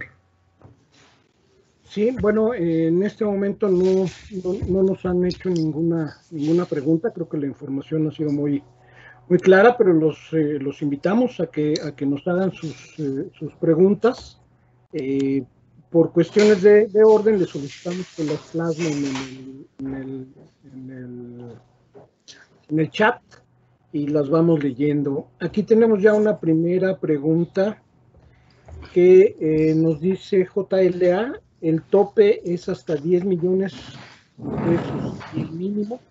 Sí, bueno, eh, en este momento no, no, no nos han hecho ninguna, ninguna pregunta. Creo que la información ha sido muy, muy clara, pero los, eh, los invitamos a que, a que nos hagan sus, eh, sus preguntas. Eh, por cuestiones de, de orden, les solicitamos que las plasmen en el, en, el, en, el, en el chat y las vamos leyendo. Aquí tenemos ya una primera pregunta que eh, nos dice J L A. El tope es hasta diez millones de pesos y el mínimo.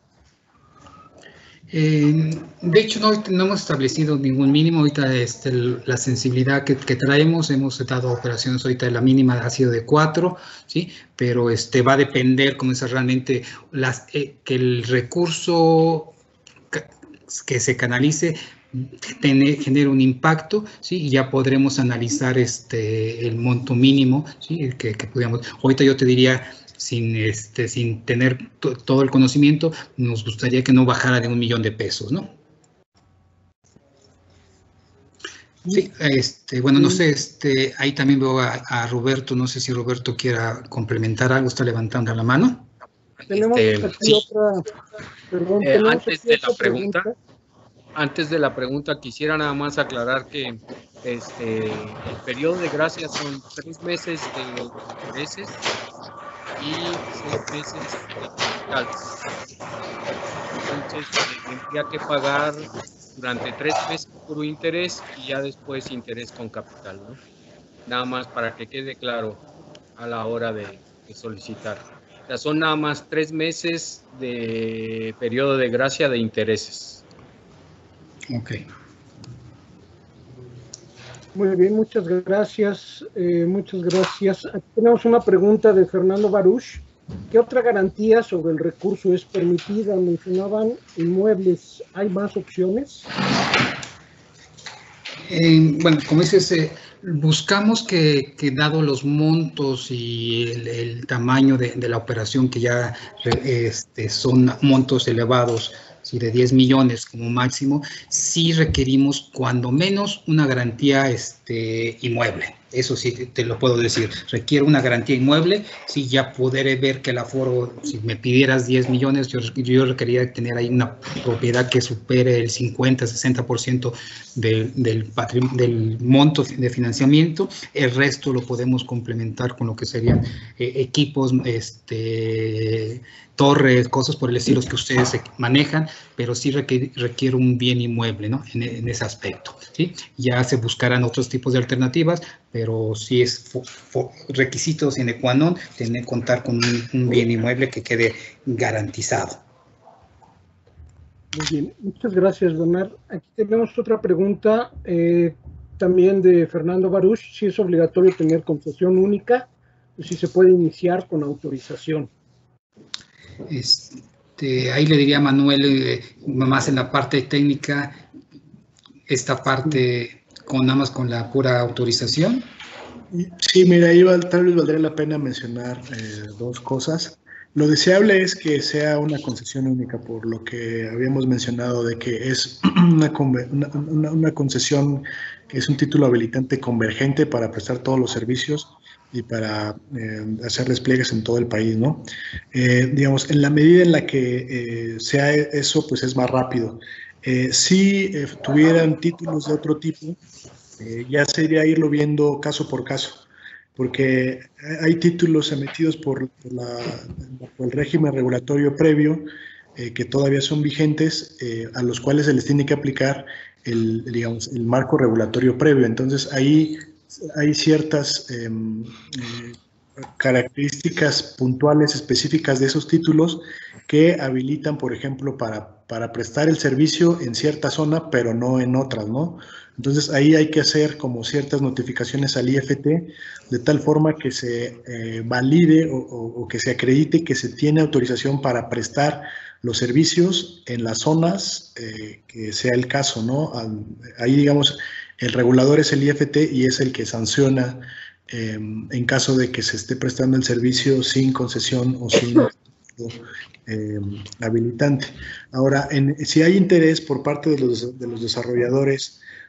Eh, de hecho, no, no hemos establecido ningún mínimo. Ahorita este, la sensibilidad que, que traemos, hemos dado operaciones ahorita, la mínima ha sido de cuatro, ¿sí? Pero este, va a depender, como es realmente, las, eh, que el recurso que se canalice Tener, genera un impacto, ¿sí? Y ya podremos analizar este, el monto mínimo, ¿sí? que, que podríamos. Ahorita yo te diría, sin, este, sin tener todo el conocimiento, nos gustaría que no bajara de un millón de pesos, ¿no? Sí, este, bueno, no sé, este, ahí también veo a, a Roberto, no sé si Roberto quiera complementar algo, está levantando la mano. Tenemos Este, aquí sí. otra, perdón, Eh, tenemos antes aquí de otra la pregunta, pregunta. Antes de la pregunta, quisiera nada más aclarar que este, el periodo de gracia son tres meses de intereses y seis meses de capital. Entonces, eh, tendría que pagar durante tres meses puro interés y ya después interés con capital, ¿no? Nada más para que quede claro a la hora de, de solicitar. O sea, son nada más tres meses de periodo de gracia de intereses. Ok. Muy bien, muchas gracias. Eh, muchas gracias. Aquí tenemos una pregunta de Fernando Baruch. ¿Qué otra garantía sobre el recurso es permitida? Mencionaban inmuebles. ¿Hay más opciones? Eh, bueno, como dices, eh, buscamos que, que dado los montos y el, el tamaño de, de la operación, que ya este, son montos elevados, ¿sí? De diez millones como máximo, sí requerimos cuando menos una garantía este, inmueble. Eso sí te, te lo puedo decir, requiere una garantía inmueble. Si sí, ya poder ver que el aforo, si me pidieras diez millones, yo, yo requeriría tener ahí una propiedad que supere el cincuenta, sesenta por ciento del, del, del monto de financiamiento. El resto lo podemos complementar con lo que serían eh, equipos, este, torres, cosas por el estilo que ustedes manejan, pero sí requiere, requiere un bien inmueble, ¿no? En, en ese aspecto, ¿sí? Ya se buscarán otros tipos de alternativas, pero sí es fo, fo, requisito sine qua non tener contar con un, un bien inmueble que quede garantizado. Muy bien, muchas gracias, Bernard. Aquí tenemos otra pregunta eh, también de Fernando Baruch, si es obligatorio tener concesión única o si se puede iniciar con autorización. Este, ahí le diría a Manuel, eh, más en la parte técnica, esta parte con nada más con la pura autorización. Sí, mira, ahí tal vez valdría la pena mencionar eh, dos cosas. Lo deseable es que sea una concesión única, por lo que habíamos mencionado de que es una, una, una, una concesión que es un título habilitante convergente para prestar todos los servicios y para eh, hacer despliegues en todo el país, ¿no? Eh, digamos, en la medida en la que eh, sea eso, pues es más rápido. Eh, si eh, tuvieran títulos de otro tipo, eh, ya sería irlo viendo caso por caso, porque hay títulos emitidos por, por, la, por el régimen regulatorio previo eh, que todavía son vigentes, eh, a los cuales se les tiene que aplicar el, digamos, el marco regulatorio previo. Entonces, ahí hay ciertas eh, eh, características puntuales específicas de esos títulos que habilitan, por ejemplo, para, para prestar el servicio en cierta zona, pero no en otras, ¿no? Entonces, ahí hay que hacer como ciertas notificaciones al I F T, de tal forma que se eh, valide o, o, o que se acredite que se tiene autorización para prestar los servicios en las zonas eh, que sea el caso, ¿no? Ahí, digamos, el regulador es el I F T y es el que sanciona eh, en caso de que se esté prestando el servicio sin concesión o sin eh, habilitante. Ahora, en, si hay interés por parte de los, de los desarrolladores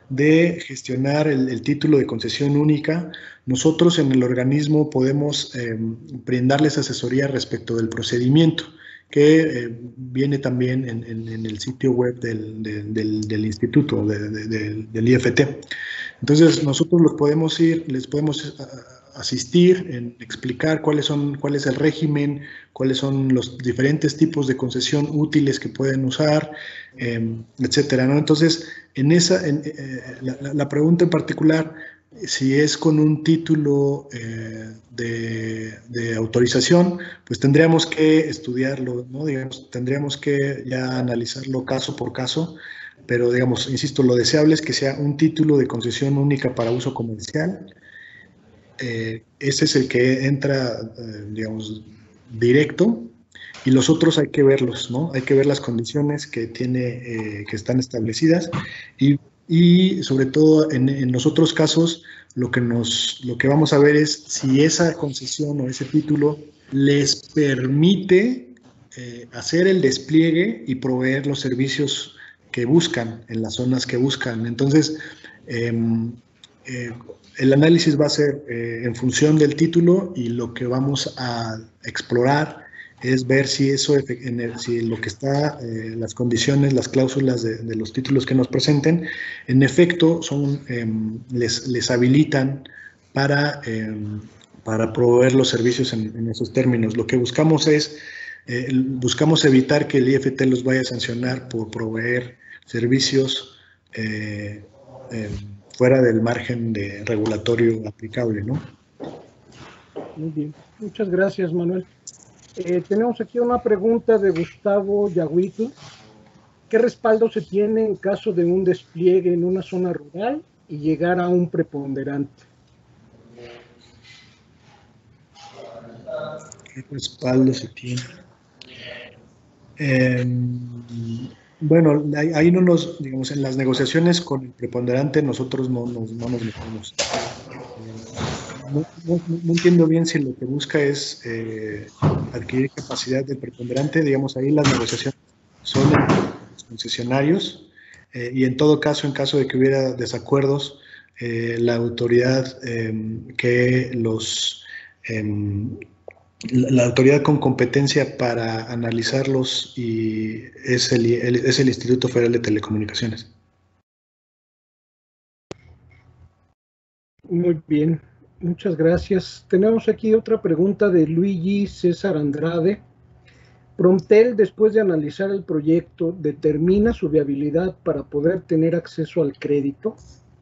de gestionar el, el título de concesión única. Nosotros en el organismo podemos eh, brindarles asesoría respecto del procedimiento, que eh, viene también en, en, en el sitio web del, del, del, del instituto, de, de, de, del I F T. Entonces, nosotros los podemos ir, les podemos asistir en explicar cuáles son, cuál es el régimen, cuáles son los diferentes tipos de concesión útiles que pueden usar, eh, etcétera, ¿no? Entonces, en esa, en, eh, la, la pregunta en particular, si es con un título eh, de, de autorización, pues tendríamos que estudiarlo, ¿no? Digamos, tendríamos que ya analizarlo caso por caso, pero digamos, insisto, lo deseable es que sea un título de concesión única para uso comercial. Eh, ese es el que entra, eh, digamos, directo, y los otros hay que verlos, ¿no? Hay que ver las condiciones que tiene, eh, que están establecidas, y Y sobre todo en, en los otros casos, lo que, nos, lo que vamos a ver es si esa concesión o ese título les permite eh, hacer el despliegue y proveer los servicios que buscan, en las zonas que buscan. Entonces, eh, eh, el análisis va a ser eh, en función del título, y lo que vamos a explorar es ver si eso, en el, si lo que está, eh, las condiciones, las cláusulas de, de los títulos que nos presenten, en efecto, son, eh, les, les habilitan para, eh, para proveer los servicios en, en esos términos. Lo que buscamos es, eh, buscamos evitar que el I F T los vaya a sancionar por proveer servicios eh, eh, fuera del margen de regulatorio aplicable, ¿no? Muy bien, muchas gracias, Manuel. Eh, tenemos aquí una pregunta de Gustavo Yaguito. ¿Qué respaldo se tiene en caso de un despliegue en una zona rural y llegar a un preponderante? ¿Qué respaldo se tiene? Eh, bueno, ahí, ahí no nos, digamos, en las negociaciones con el preponderante nosotros no nos, no nos metemos. No, no, no entiendo bien si lo que busca es eh, adquirir capacidad del preponderante. Digamos, ahí las negociaciones son entre los concesionarios, eh, y en todo caso, en caso de que hubiera desacuerdos, eh, la autoridad eh, que los eh, la, la autoridad con competencia para analizarlos y es el, el, es el Instituto Federal de Telecomunicaciones. Muy bien. Muchas gracias. Tenemos aquí otra pregunta de Luigi César Andrade. Promptel, después de analizar el proyecto, determina su viabilidad para poder tener acceso al crédito.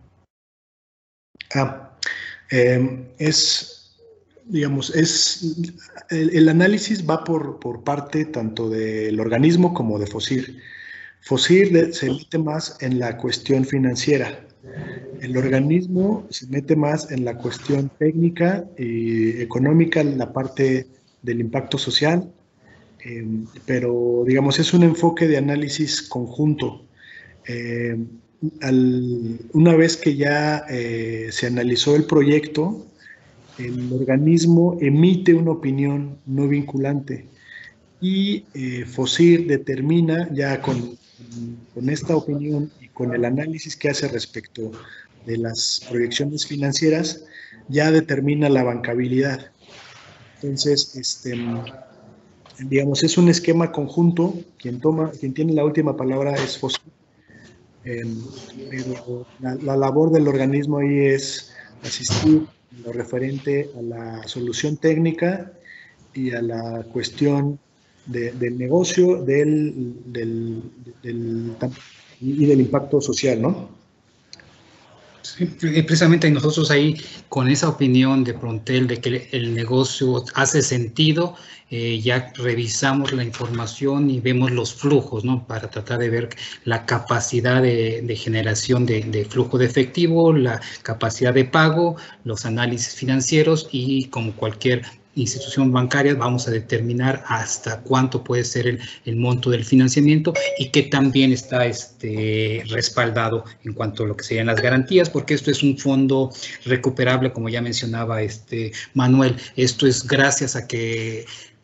Ah, eh, es, digamos, es el, el análisis va por, por parte tanto del organismo como de FOSIR. FOSIR se mete más en la cuestión financiera. El organismo se mete más en la cuestión técnica y económica, la parte del impacto social, eh, pero digamos es un enfoque de análisis conjunto. Eh, al, una vez que ya eh, se analizó el proyecto, el organismo emite una opinión no vinculante y eh, FOSIR determina ya con, con esta opinión y con el análisis que hace respecto de las proyecciones financieras, ya determina la bancabilidad. Entonces, este, digamos, es un esquema conjunto. Quien toma, quien tiene la última palabra es FOSIR. Eh, pero la, la labor del organismo ahí es asistir en lo referente a la solución técnica y a la cuestión de, del negocio del, del, del, y del impacto social, ¿no? Sí, precisamente nosotros ahí, con esa opinión de Promptel de que el negocio hace sentido, eh, ya revisamos la información y vemos los flujos, ¿no? Para tratar de ver la capacidad de, de generación de, de flujo de efectivo, la capacidad de pago, los análisis financieros y como cualquier institución bancaria vamos a determinar hasta cuánto puede ser el, el monto del financiamiento y que también está este, respaldado en cuanto a lo que serían las garantías, porque esto es un fondo recuperable, como ya mencionaba este Manuel. Esto es gracias a que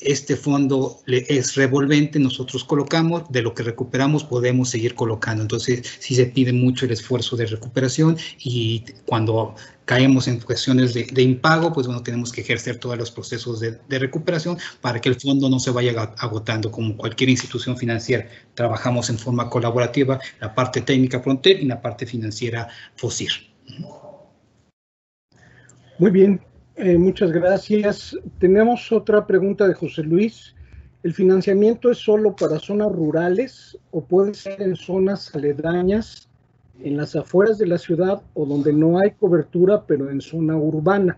este fondo es revolvente, nosotros colocamos, de lo que recuperamos podemos seguir colocando. Entonces, sí se pide mucho el esfuerzo de recuperación y cuando caemos en cuestiones de, de impago, pues bueno, tenemos que ejercer todos los procesos de, de recuperación para que el fondo no se vaya agotando. Como cualquier institución financiera, trabajamos en forma colaborativa, la parte técnica Fronter y la parte financiera FOSIR. Muy bien, eh, muchas gracias. Tenemos otra pregunta de José Luis. ¿El financiamiento es solo para zonas rurales o puede ser en zonas aledañas, en las afueras de la ciudad o donde no hay cobertura, pero en zona urbana?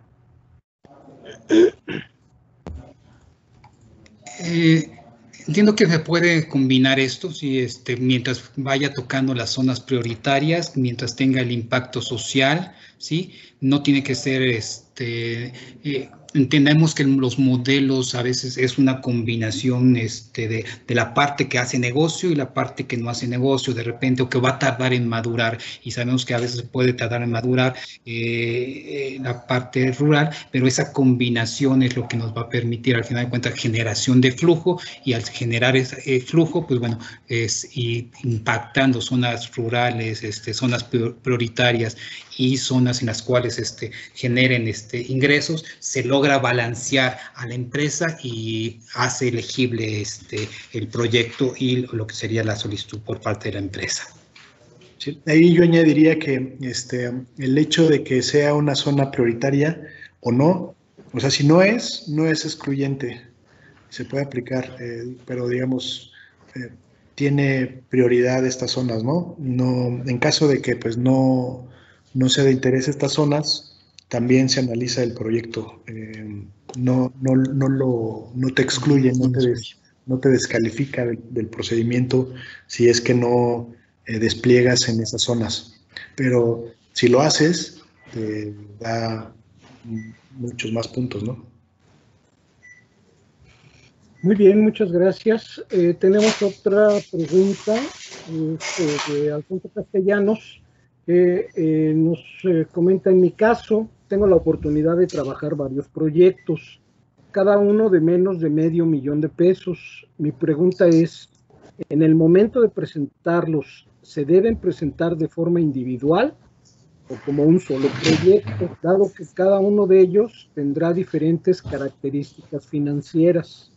Eh, entiendo que se puede combinar esto, ¿sí? este, mientras vaya tocando las zonas prioritarias, mientras tenga el impacto social, ¿sí? No tiene que ser, este, eh, entendemos que los modelos a veces es una combinación este, de, de la parte que hace negocio y la parte que no hace negocio de repente, o que va a tardar en madurar, y sabemos que a veces puede tardar en madurar eh, la parte rural, pero esa combinación es lo que nos va a permitir al final de cuentas generación de flujo, y al generar ese flujo, pues bueno, es ir impactando zonas rurales, este, zonas prioritarias y zonas en las cuales este, generen este, ingresos, se logra balancear a la empresa y hace elegible este, el proyecto y lo que sería la solicitud por parte de la empresa. Sí, ahí yo añadiría que este, el hecho de que sea una zona prioritaria o no, o sea, si no es, no es excluyente, se puede aplicar, eh, pero digamos, eh, tiene prioridad estas zonas, ¿no? No, en caso de que pues no, no sea de interés estas zonas, también se analiza el proyecto, eh, no, no, no, lo, no te excluye, no te, des, no te descalifica del, del procedimiento si es que no eh, despliegas en esas zonas, pero si lo haces, te da muchos más puntos, ¿no? Muy bien, muchas gracias. Eh, tenemos otra pregunta este, de Alfonso Castellanos, que eh, nos eh, comenta: en mi caso, tengo la oportunidad de trabajar varios proyectos, cada uno de menos de medio millón de pesos. Mi pregunta es, en el momento de presentarlos, ¿se deben presentar de forma individual o como un solo proyecto, dado que cada uno de ellos tendrá diferentes características financieras?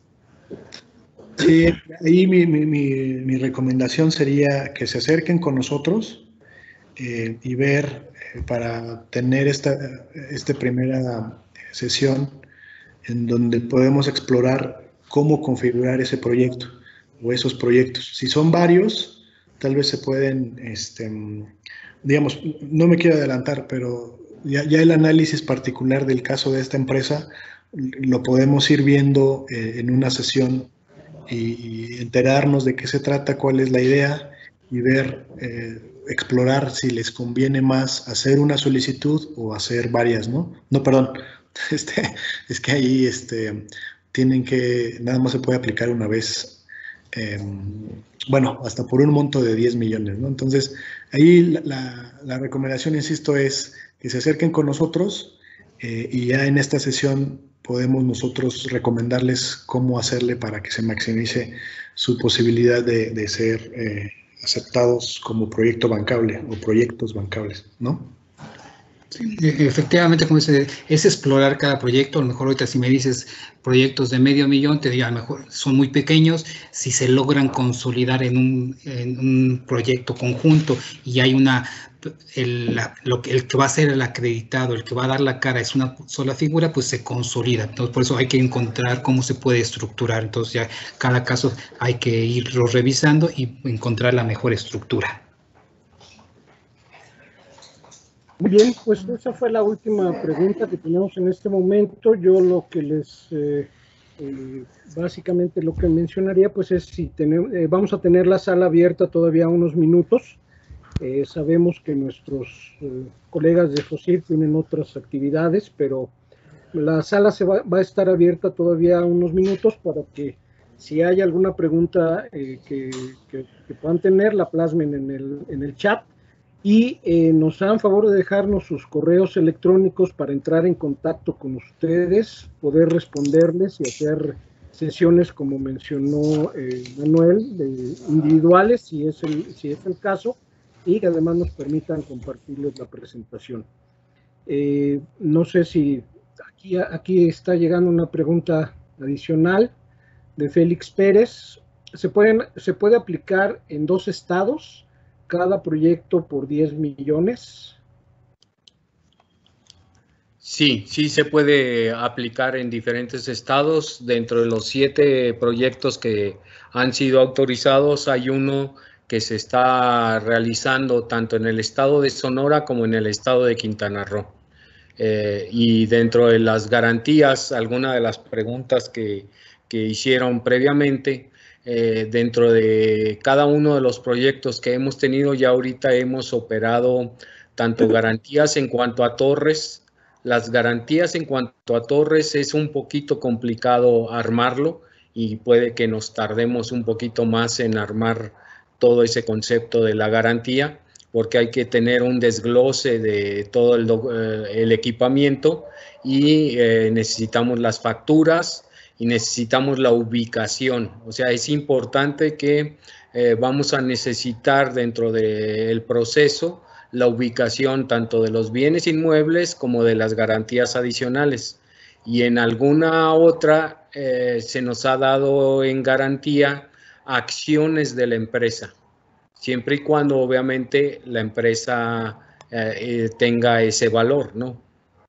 Sí, ahí mi, mi, mi, mi recomendación sería que se acerquen con nosotros eh, y ver eh, para tener esta, esta primera sesión en donde podemos explorar cómo configurar ese proyecto o esos proyectos. Si son varios, tal vez se pueden, este, digamos, no me quiero adelantar, pero ya, ya el análisis particular del caso de esta empresa lo podemos ir viendo eh, en una sesión y, y enterarnos de qué se trata, cuál es la idea y ver, eh, explorar si les conviene más hacer una solicitud o hacer varias, ¿no? No, perdón, este, es que ahí este, tienen que, nada más se puede aplicar una vez, eh, bueno, hasta por un monto de diez millones, ¿no? Entonces, ahí la, la, la recomendación, insisto, es que se acerquen con nosotros eh, y ya en esta sesión podemos nosotros recomendarles cómo hacerle para que se maximice su posibilidad de, de ser eh, aceptados como proyecto bancable o proyectos bancables, ¿no? Sí, efectivamente, como dice, es explorar cada proyecto. A lo mejor ahorita si me dices proyectos de medio millón, te digo, a lo mejor son muy pequeños. Si se logran consolidar en un, en un proyecto conjunto y hay una, el, la, lo que, el que va a ser el acreditado, el que va a dar la cara es una sola figura, pues se consolida. Entonces, por eso hay que encontrar cómo se puede estructurar. Entonces, ya cada caso hay que irlo revisando y encontrar la mejor estructura. Muy bien, pues esa fue la última pregunta que tenemos en este momento. Yo lo que les, eh, eh, básicamente lo que mencionaría, pues es si tenemos, eh, vamos a tener la sala abierta todavía unos minutos. Eh, sabemos que nuestros eh, colegas de FOSIR tienen otras actividades, pero la sala se va, va a estar abierta todavía unos minutos para que si hay alguna pregunta eh, que, que, que puedan tener, la plasmen en el, en el chat. Y eh, nos hagan favor de dejarnos sus correos electrónicos para entrar en contacto con ustedes, poder responderles y hacer sesiones, como mencionó eh, Manuel, de individuales, si es, el, si es el caso, y que además nos permitan compartirles la presentación. Eh, no sé si aquí, aquí está llegando una pregunta adicional de Félix Pérez. ¿Se, pueden, ¿Se puede aplicar en dos estados cada proyecto por diez millones? Sí, sí se puede aplicar en diferentes estados. Dentro de los siete proyectos que han sido autorizados, hay uno que se está realizando tanto en el estado de Sonora como en el estado de Quintana Roo. Eh, y dentro de las garantías, alguna de las preguntas que, que hicieron previamente, eh, dentro de cada uno de los proyectos que hemos tenido, ya ahorita hemos operado tanto garantías en cuanto a torres. Las garantías en cuanto a torres es un poquito complicado armarlo y puede que nos tardemos un poquito más en armar todo ese concepto de la garantía, porque hay que tener un desglose de todo el, eh, el equipamiento y eh, necesitamos las facturas y necesitamos la ubicación. O sea, es importante que eh, vamos a necesitar dentro del proceso la ubicación tanto de los bienes inmuebles como de las garantías adicionales. Y en alguna otra eh, se nos ha dado en garantía acciones de la empresa, siempre y cuando obviamente la empresa eh, eh, tenga ese valor, ¿no?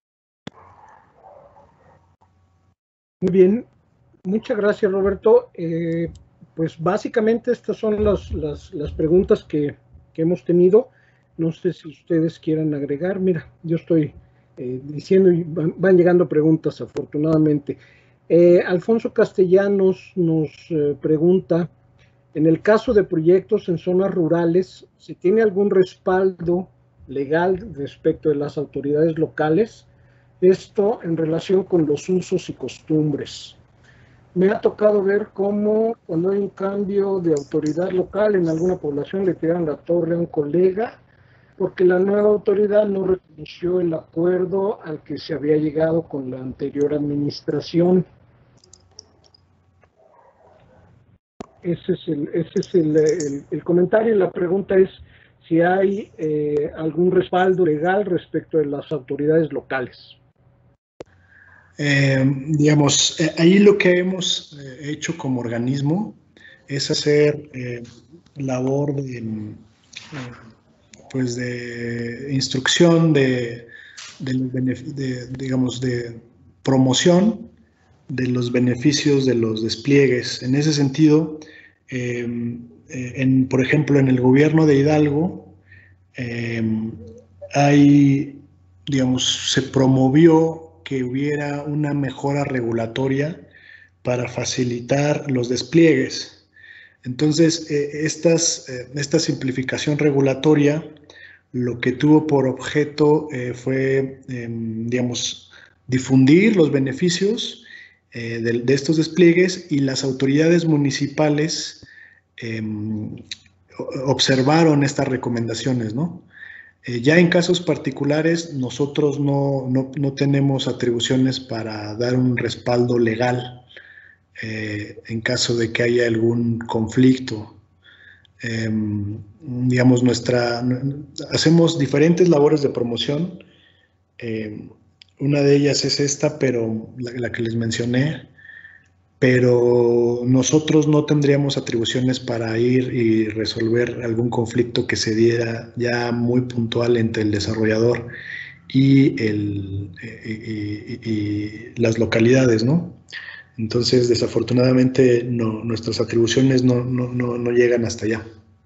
Muy bien, muchas gracias, Roberto. Eh, pues básicamente estas son las, las, las preguntas que, que hemos tenido. No sé si ustedes quieran agregar. Mira, yo estoy eh, diciendo y van, van llegando preguntas, afortunadamente. Eh, Alfonso Castellanos nos eh, pregunta, en el caso de proyectos en zonas rurales, ¿se tiene algún respaldo legal respecto de las autoridades locales? Esto en relación con los usos y costumbres. Me ha tocado ver cómo cuando hay un cambio de autoridad local en alguna población le tiran la torre a un colega, porque la nueva autoridad no reconoció el acuerdo al que se había llegado con la anterior administración. Ese es el, ese es el, el, el comentario. La pregunta es si hay eh, algún respaldo legal respecto de las autoridades locales. Eh, digamos, eh, ahí lo que hemos eh, hecho como organismo es hacer eh, labor de... Eh, pues de instrucción, de, de, de, digamos, de promoción de los beneficios de los despliegues. En ese sentido, eh, en, por ejemplo, en el gobierno de Hidalgo, eh, hay, digamos, se promovió que hubiera una mejora regulatoria para facilitar los despliegues. Entonces, eh, estas, eh, esta simplificación regulatoria lo que tuvo por objeto eh, fue, eh, digamos, difundir los beneficios eh, de, de estos despliegues, y las autoridades municipales eh, observaron estas recomendaciones, ¿no? Eh, ya en casos particulares nosotros no, no, no tenemos atribuciones para dar un respaldo legal eh, en caso de que haya algún conflicto. Eh, digamos, nuestra, hacemos diferentes labores de promoción. Eh, una de ellas es esta, pero la, la que les mencioné, pero nosotros no tendríamos atribuciones para ir y resolver algún conflicto que se diera ya muy puntual entre el desarrollador y, el, y, y, y las localidades, ¿no? Entonces, desafortunadamente, no, nuestras atribuciones no, no, no, no llegan hasta allá.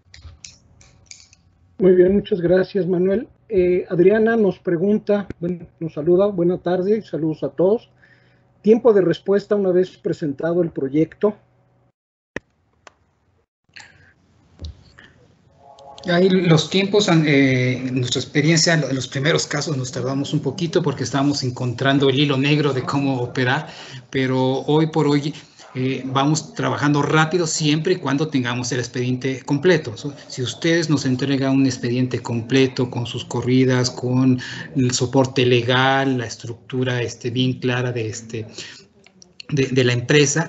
Muy bien, muchas gracias, Manuel. Eh, Adriana nos pregunta, bueno, nos saluda, buena tarde, saludos a todos. Tiempo de respuesta una vez presentado el proyecto. Ahí los tiempos, eh, en nuestra experiencia, en los primeros casos nos tardamos un poquito porque estábamos encontrando el hilo negro de cómo operar, pero hoy por hoy eh, vamos trabajando rápido siempre y cuando tengamos el expediente completo. Si ustedes nos entregan un expediente completo con sus corridas, con el soporte legal, la estructura este, bien clara de, este, de, de la empresa,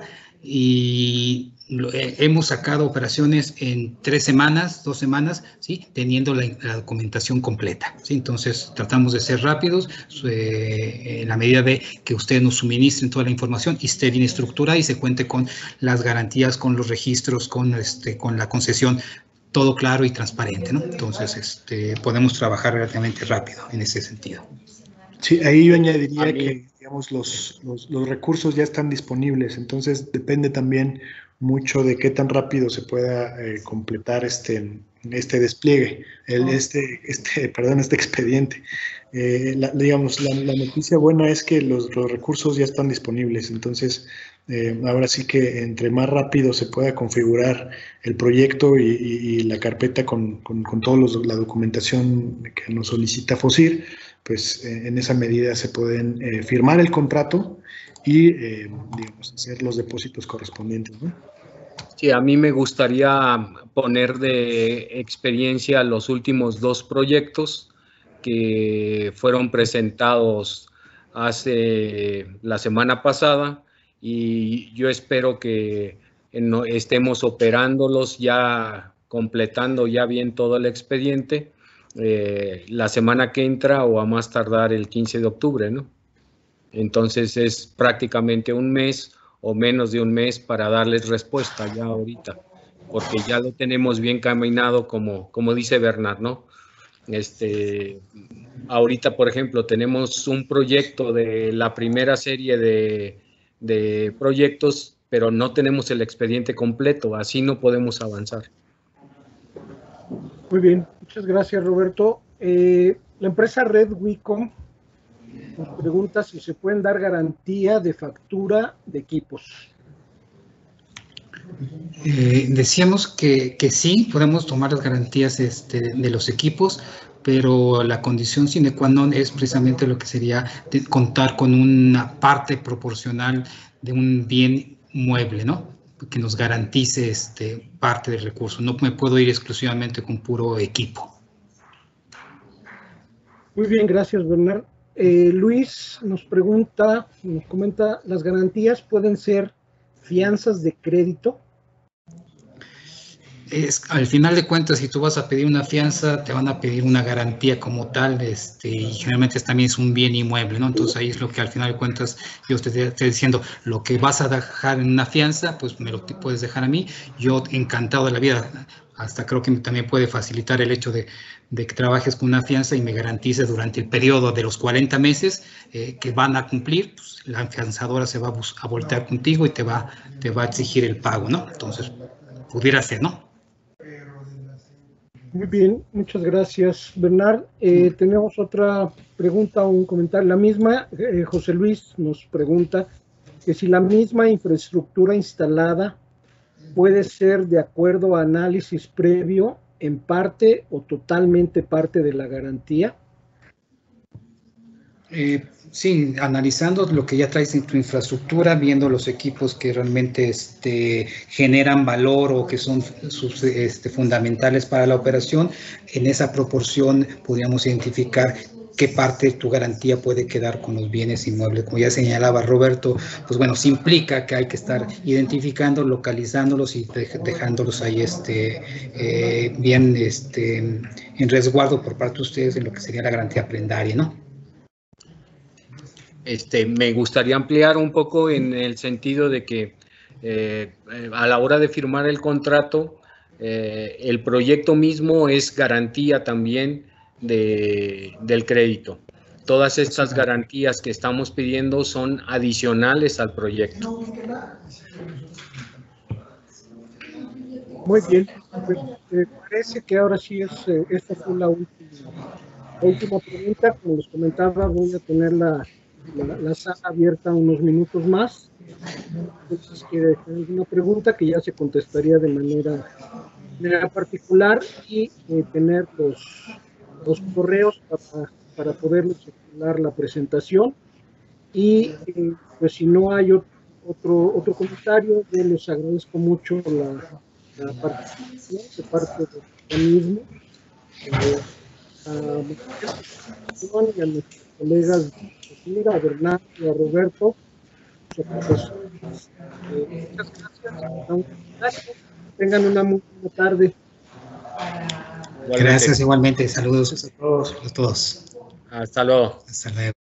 y lo, eh, hemos sacado operaciones en tres semanas, dos semanas, ¿sí? Teniendo la, la documentación completa, ¿sí? Entonces, tratamos de ser rápidos eh, en la medida de que ustedes nos suministren toda la información y esté bien estructurada y se cuente con las garantías, con los registros, con, este, con la concesión, todo claro y transparente, ¿no? Entonces, este, podemos trabajar relativamente rápido en ese sentido. Sí, ahí yo añadiría que, digamos, los, los, los recursos ya están disponibles, entonces depende también mucho de qué tan rápido se pueda eh, completar este, este despliegue, el, este, este, perdón, este expediente. Eh, la, digamos, la, la noticia buena es que los, los recursos ya están disponibles, entonces eh, ahora sí que entre más rápido se pueda configurar el proyecto y, y, y la carpeta con, con, con toda la documentación que nos solicita FOSIR, pues eh, en esa medida se pueden eh, firmar el contrato y, eh, digamos, hacer los depósitos correspondientes, ¿no? Sí, a mí me gustaría poner de experiencia los últimos dos proyectos que fueron presentados hace la semana pasada y yo espero que estemos operándolos ya, completando ya bien todo el expediente eh, la semana que entra o a más tardar el quince de octubre, ¿no? Entonces es prácticamente un mes o menos de un mes para darles respuesta ya ahorita, porque ya lo tenemos bien caminado como, como dice Bernard, ¿no? Este, ahorita, por ejemplo, tenemos un proyecto de la primera serie de, de proyectos, pero no tenemos el expediente completo, así no podemos avanzar. Muy bien, muchas gracias, Roberto. Eh, la empresa Red Wicom nos pregunta si se pueden dar garantía de factura de equipos. Eh, decíamos que, que sí, podemos tomar las garantías este, de los equipos, pero la condición sine qua non es precisamente lo que sería de contar con una parte proporcional de un bien mueble, ¿no? Que nos garantice este, parte del recurso. No me puedo ir exclusivamente con puro equipo. Muy bien, gracias, Bernard. Eh, Luis nos pregunta, nos comenta, ¿las garantías pueden ser fianzas de crédito? Es, al final de cuentas, si tú vas a pedir una fianza, te van a pedir una garantía como tal, este, y generalmente también es un bien inmueble, ¿no? Entonces ahí es lo que al final de cuentas yo te estoy diciendo, lo que vas a dejar en una fianza, pues me lo puedes dejar a mí, yo encantado de la vida, hasta creo que también puede facilitar el hecho de, de que trabajes con una fianza y me garantices durante el periodo de los cuarenta meses eh, que van a cumplir, pues la afianzadora se va a, a voltear contigo y te va, te va a exigir el pago, ¿no? Entonces, pudiera ser, ¿no? Muy bien, muchas gracias, Bernard. Eh, tenemos otra pregunta o un comentario. La misma, eh, José Luis nos pregunta que si la misma infraestructura instalada puede ser de acuerdo a análisis previo en parte o totalmente parte de la garantía. Eh, sí, analizando lo que ya traes en tu infraestructura, viendo los equipos que realmente este, generan valor o que son sus, este, fundamentales para la operación, en esa proporción podríamos identificar qué parte de tu garantía puede quedar con los bienes inmuebles. Como ya señalaba Roberto, pues bueno, sí implica que hay que estar identificando, localizándolos y dejándolos ahí este, eh, bien este, en resguardo por parte de ustedes en lo que sería la garantía prendaria, ¿no? Este, me gustaría ampliar un poco en el sentido de que eh, a la hora de firmar el contrato, eh, el proyecto mismo es garantía también de, del crédito. Todas estas garantías que estamos pidiendo son adicionales al proyecto. Muy bien, pues, eh, parece que ahora sí es, eh, esta fue la última, la última pregunta. Como les comentaba, voy a tener la La, la sala abierta unos minutos más. Entonces, si quiere dejar alguna pregunta que ya se contestaría de manera, de manera particular y eh, tener los, los correos para, para poderles circular la presentación. Y eh, pues si no hay otro, otro comentario, yo les agradezco mucho la, la participación de parte del organismo. Eh, a, y a nuestros colegas, a Bernardo y a Roberto, Eh, muchas gracias. Tengan una muy buena tarde. Gracias igualmente. Saludos Gracias a todos. a todos. Hasta luego. Hasta luego.